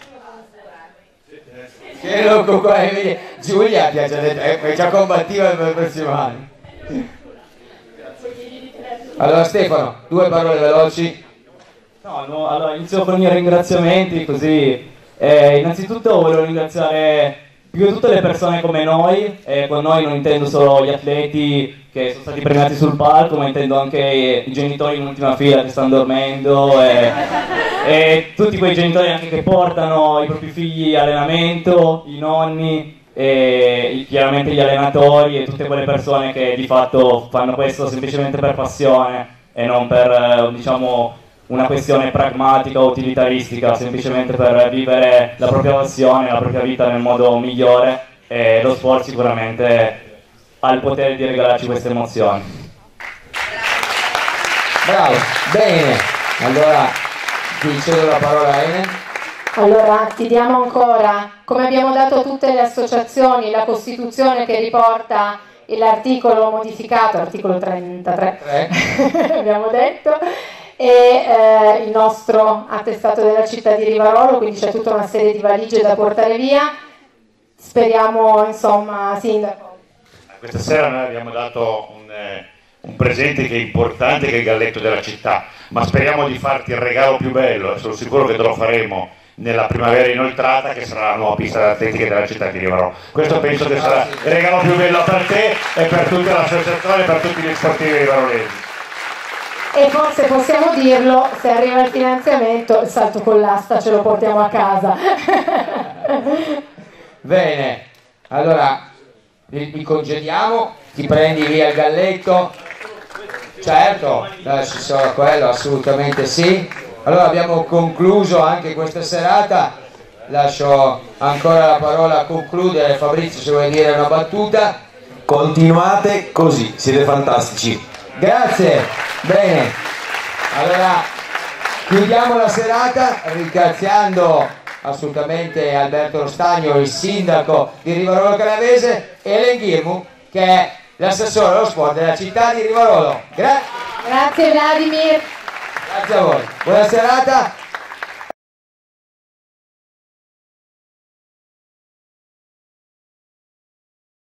Che loco qua, Giulia piace, è già combattiva per il prossimo anno. Allora Stefano, 2 parole veloci. No, allora inizio con i ringraziamenti, così innanzitutto volevo ringraziare più che tutte le persone come noi, e con noi non intendo solo gli atleti che sono stati premiati sul palco, ma intendo anche i genitori in ultima fila che stanno dormendo e tutti quei genitori anche che portano i propri figli all'allenamento, i nonni, e chiaramente gli allenatori e tutte quelle persone che di fatto fanno questo semplicemente per passione e non per, diciamo, una questione pragmatica o utilitaristica, semplicemente per vivere la propria passione, la propria vita nel modo migliore, e lo sport sicuramente ha il potere di regalarci queste emozioni. Bravo, bene, allora ti cedo la parola a Ene. Allora, ti diamo ancora, come abbiamo dato a tutte le associazioni, la Costituzione che riporta l'articolo modificato, articolo 33, abbiamo detto, e il nostro attestato della città di Rivarolo, quindi c'è tutta una serie di valigie da portare via. Speriamo, insomma, Sindaco. Questa sera noi abbiamo dato un presente che è importante, che è il galletto della città, ma speriamo di farti il regalo più bello, e sono sicuro che te lo faremo nella primavera inoltrata, che sarà la nuova pista d'atletica della città di Rivarolo. Questo penso che sarà il regalo più bello per te e per tutta l'associazione e per tutti gli sportivi rivarolesi. E forse possiamo dirlo, se arriva il finanziamento, il salto con l'asta ce lo portiamo a casa. Bene, allora li congediamo, ti prendi via il galletto. Certo, ci sarà quello, assolutamente sì. Allora abbiamo concluso anche questa serata, lascio ancora la parola a concludere. Fabrizio, se vuoi dire una battuta. Continuate così, siete fantastici. Grazie, bene, allora chiudiamo la serata ringraziando assolutamente Alberto Rostagno, il sindaco di Rivarolo Canavese, e Elen Ghirmu, che è l'assessore allo sport della città di Rivarolo. Grazie Vladimir. Grazie a voi, buona serata.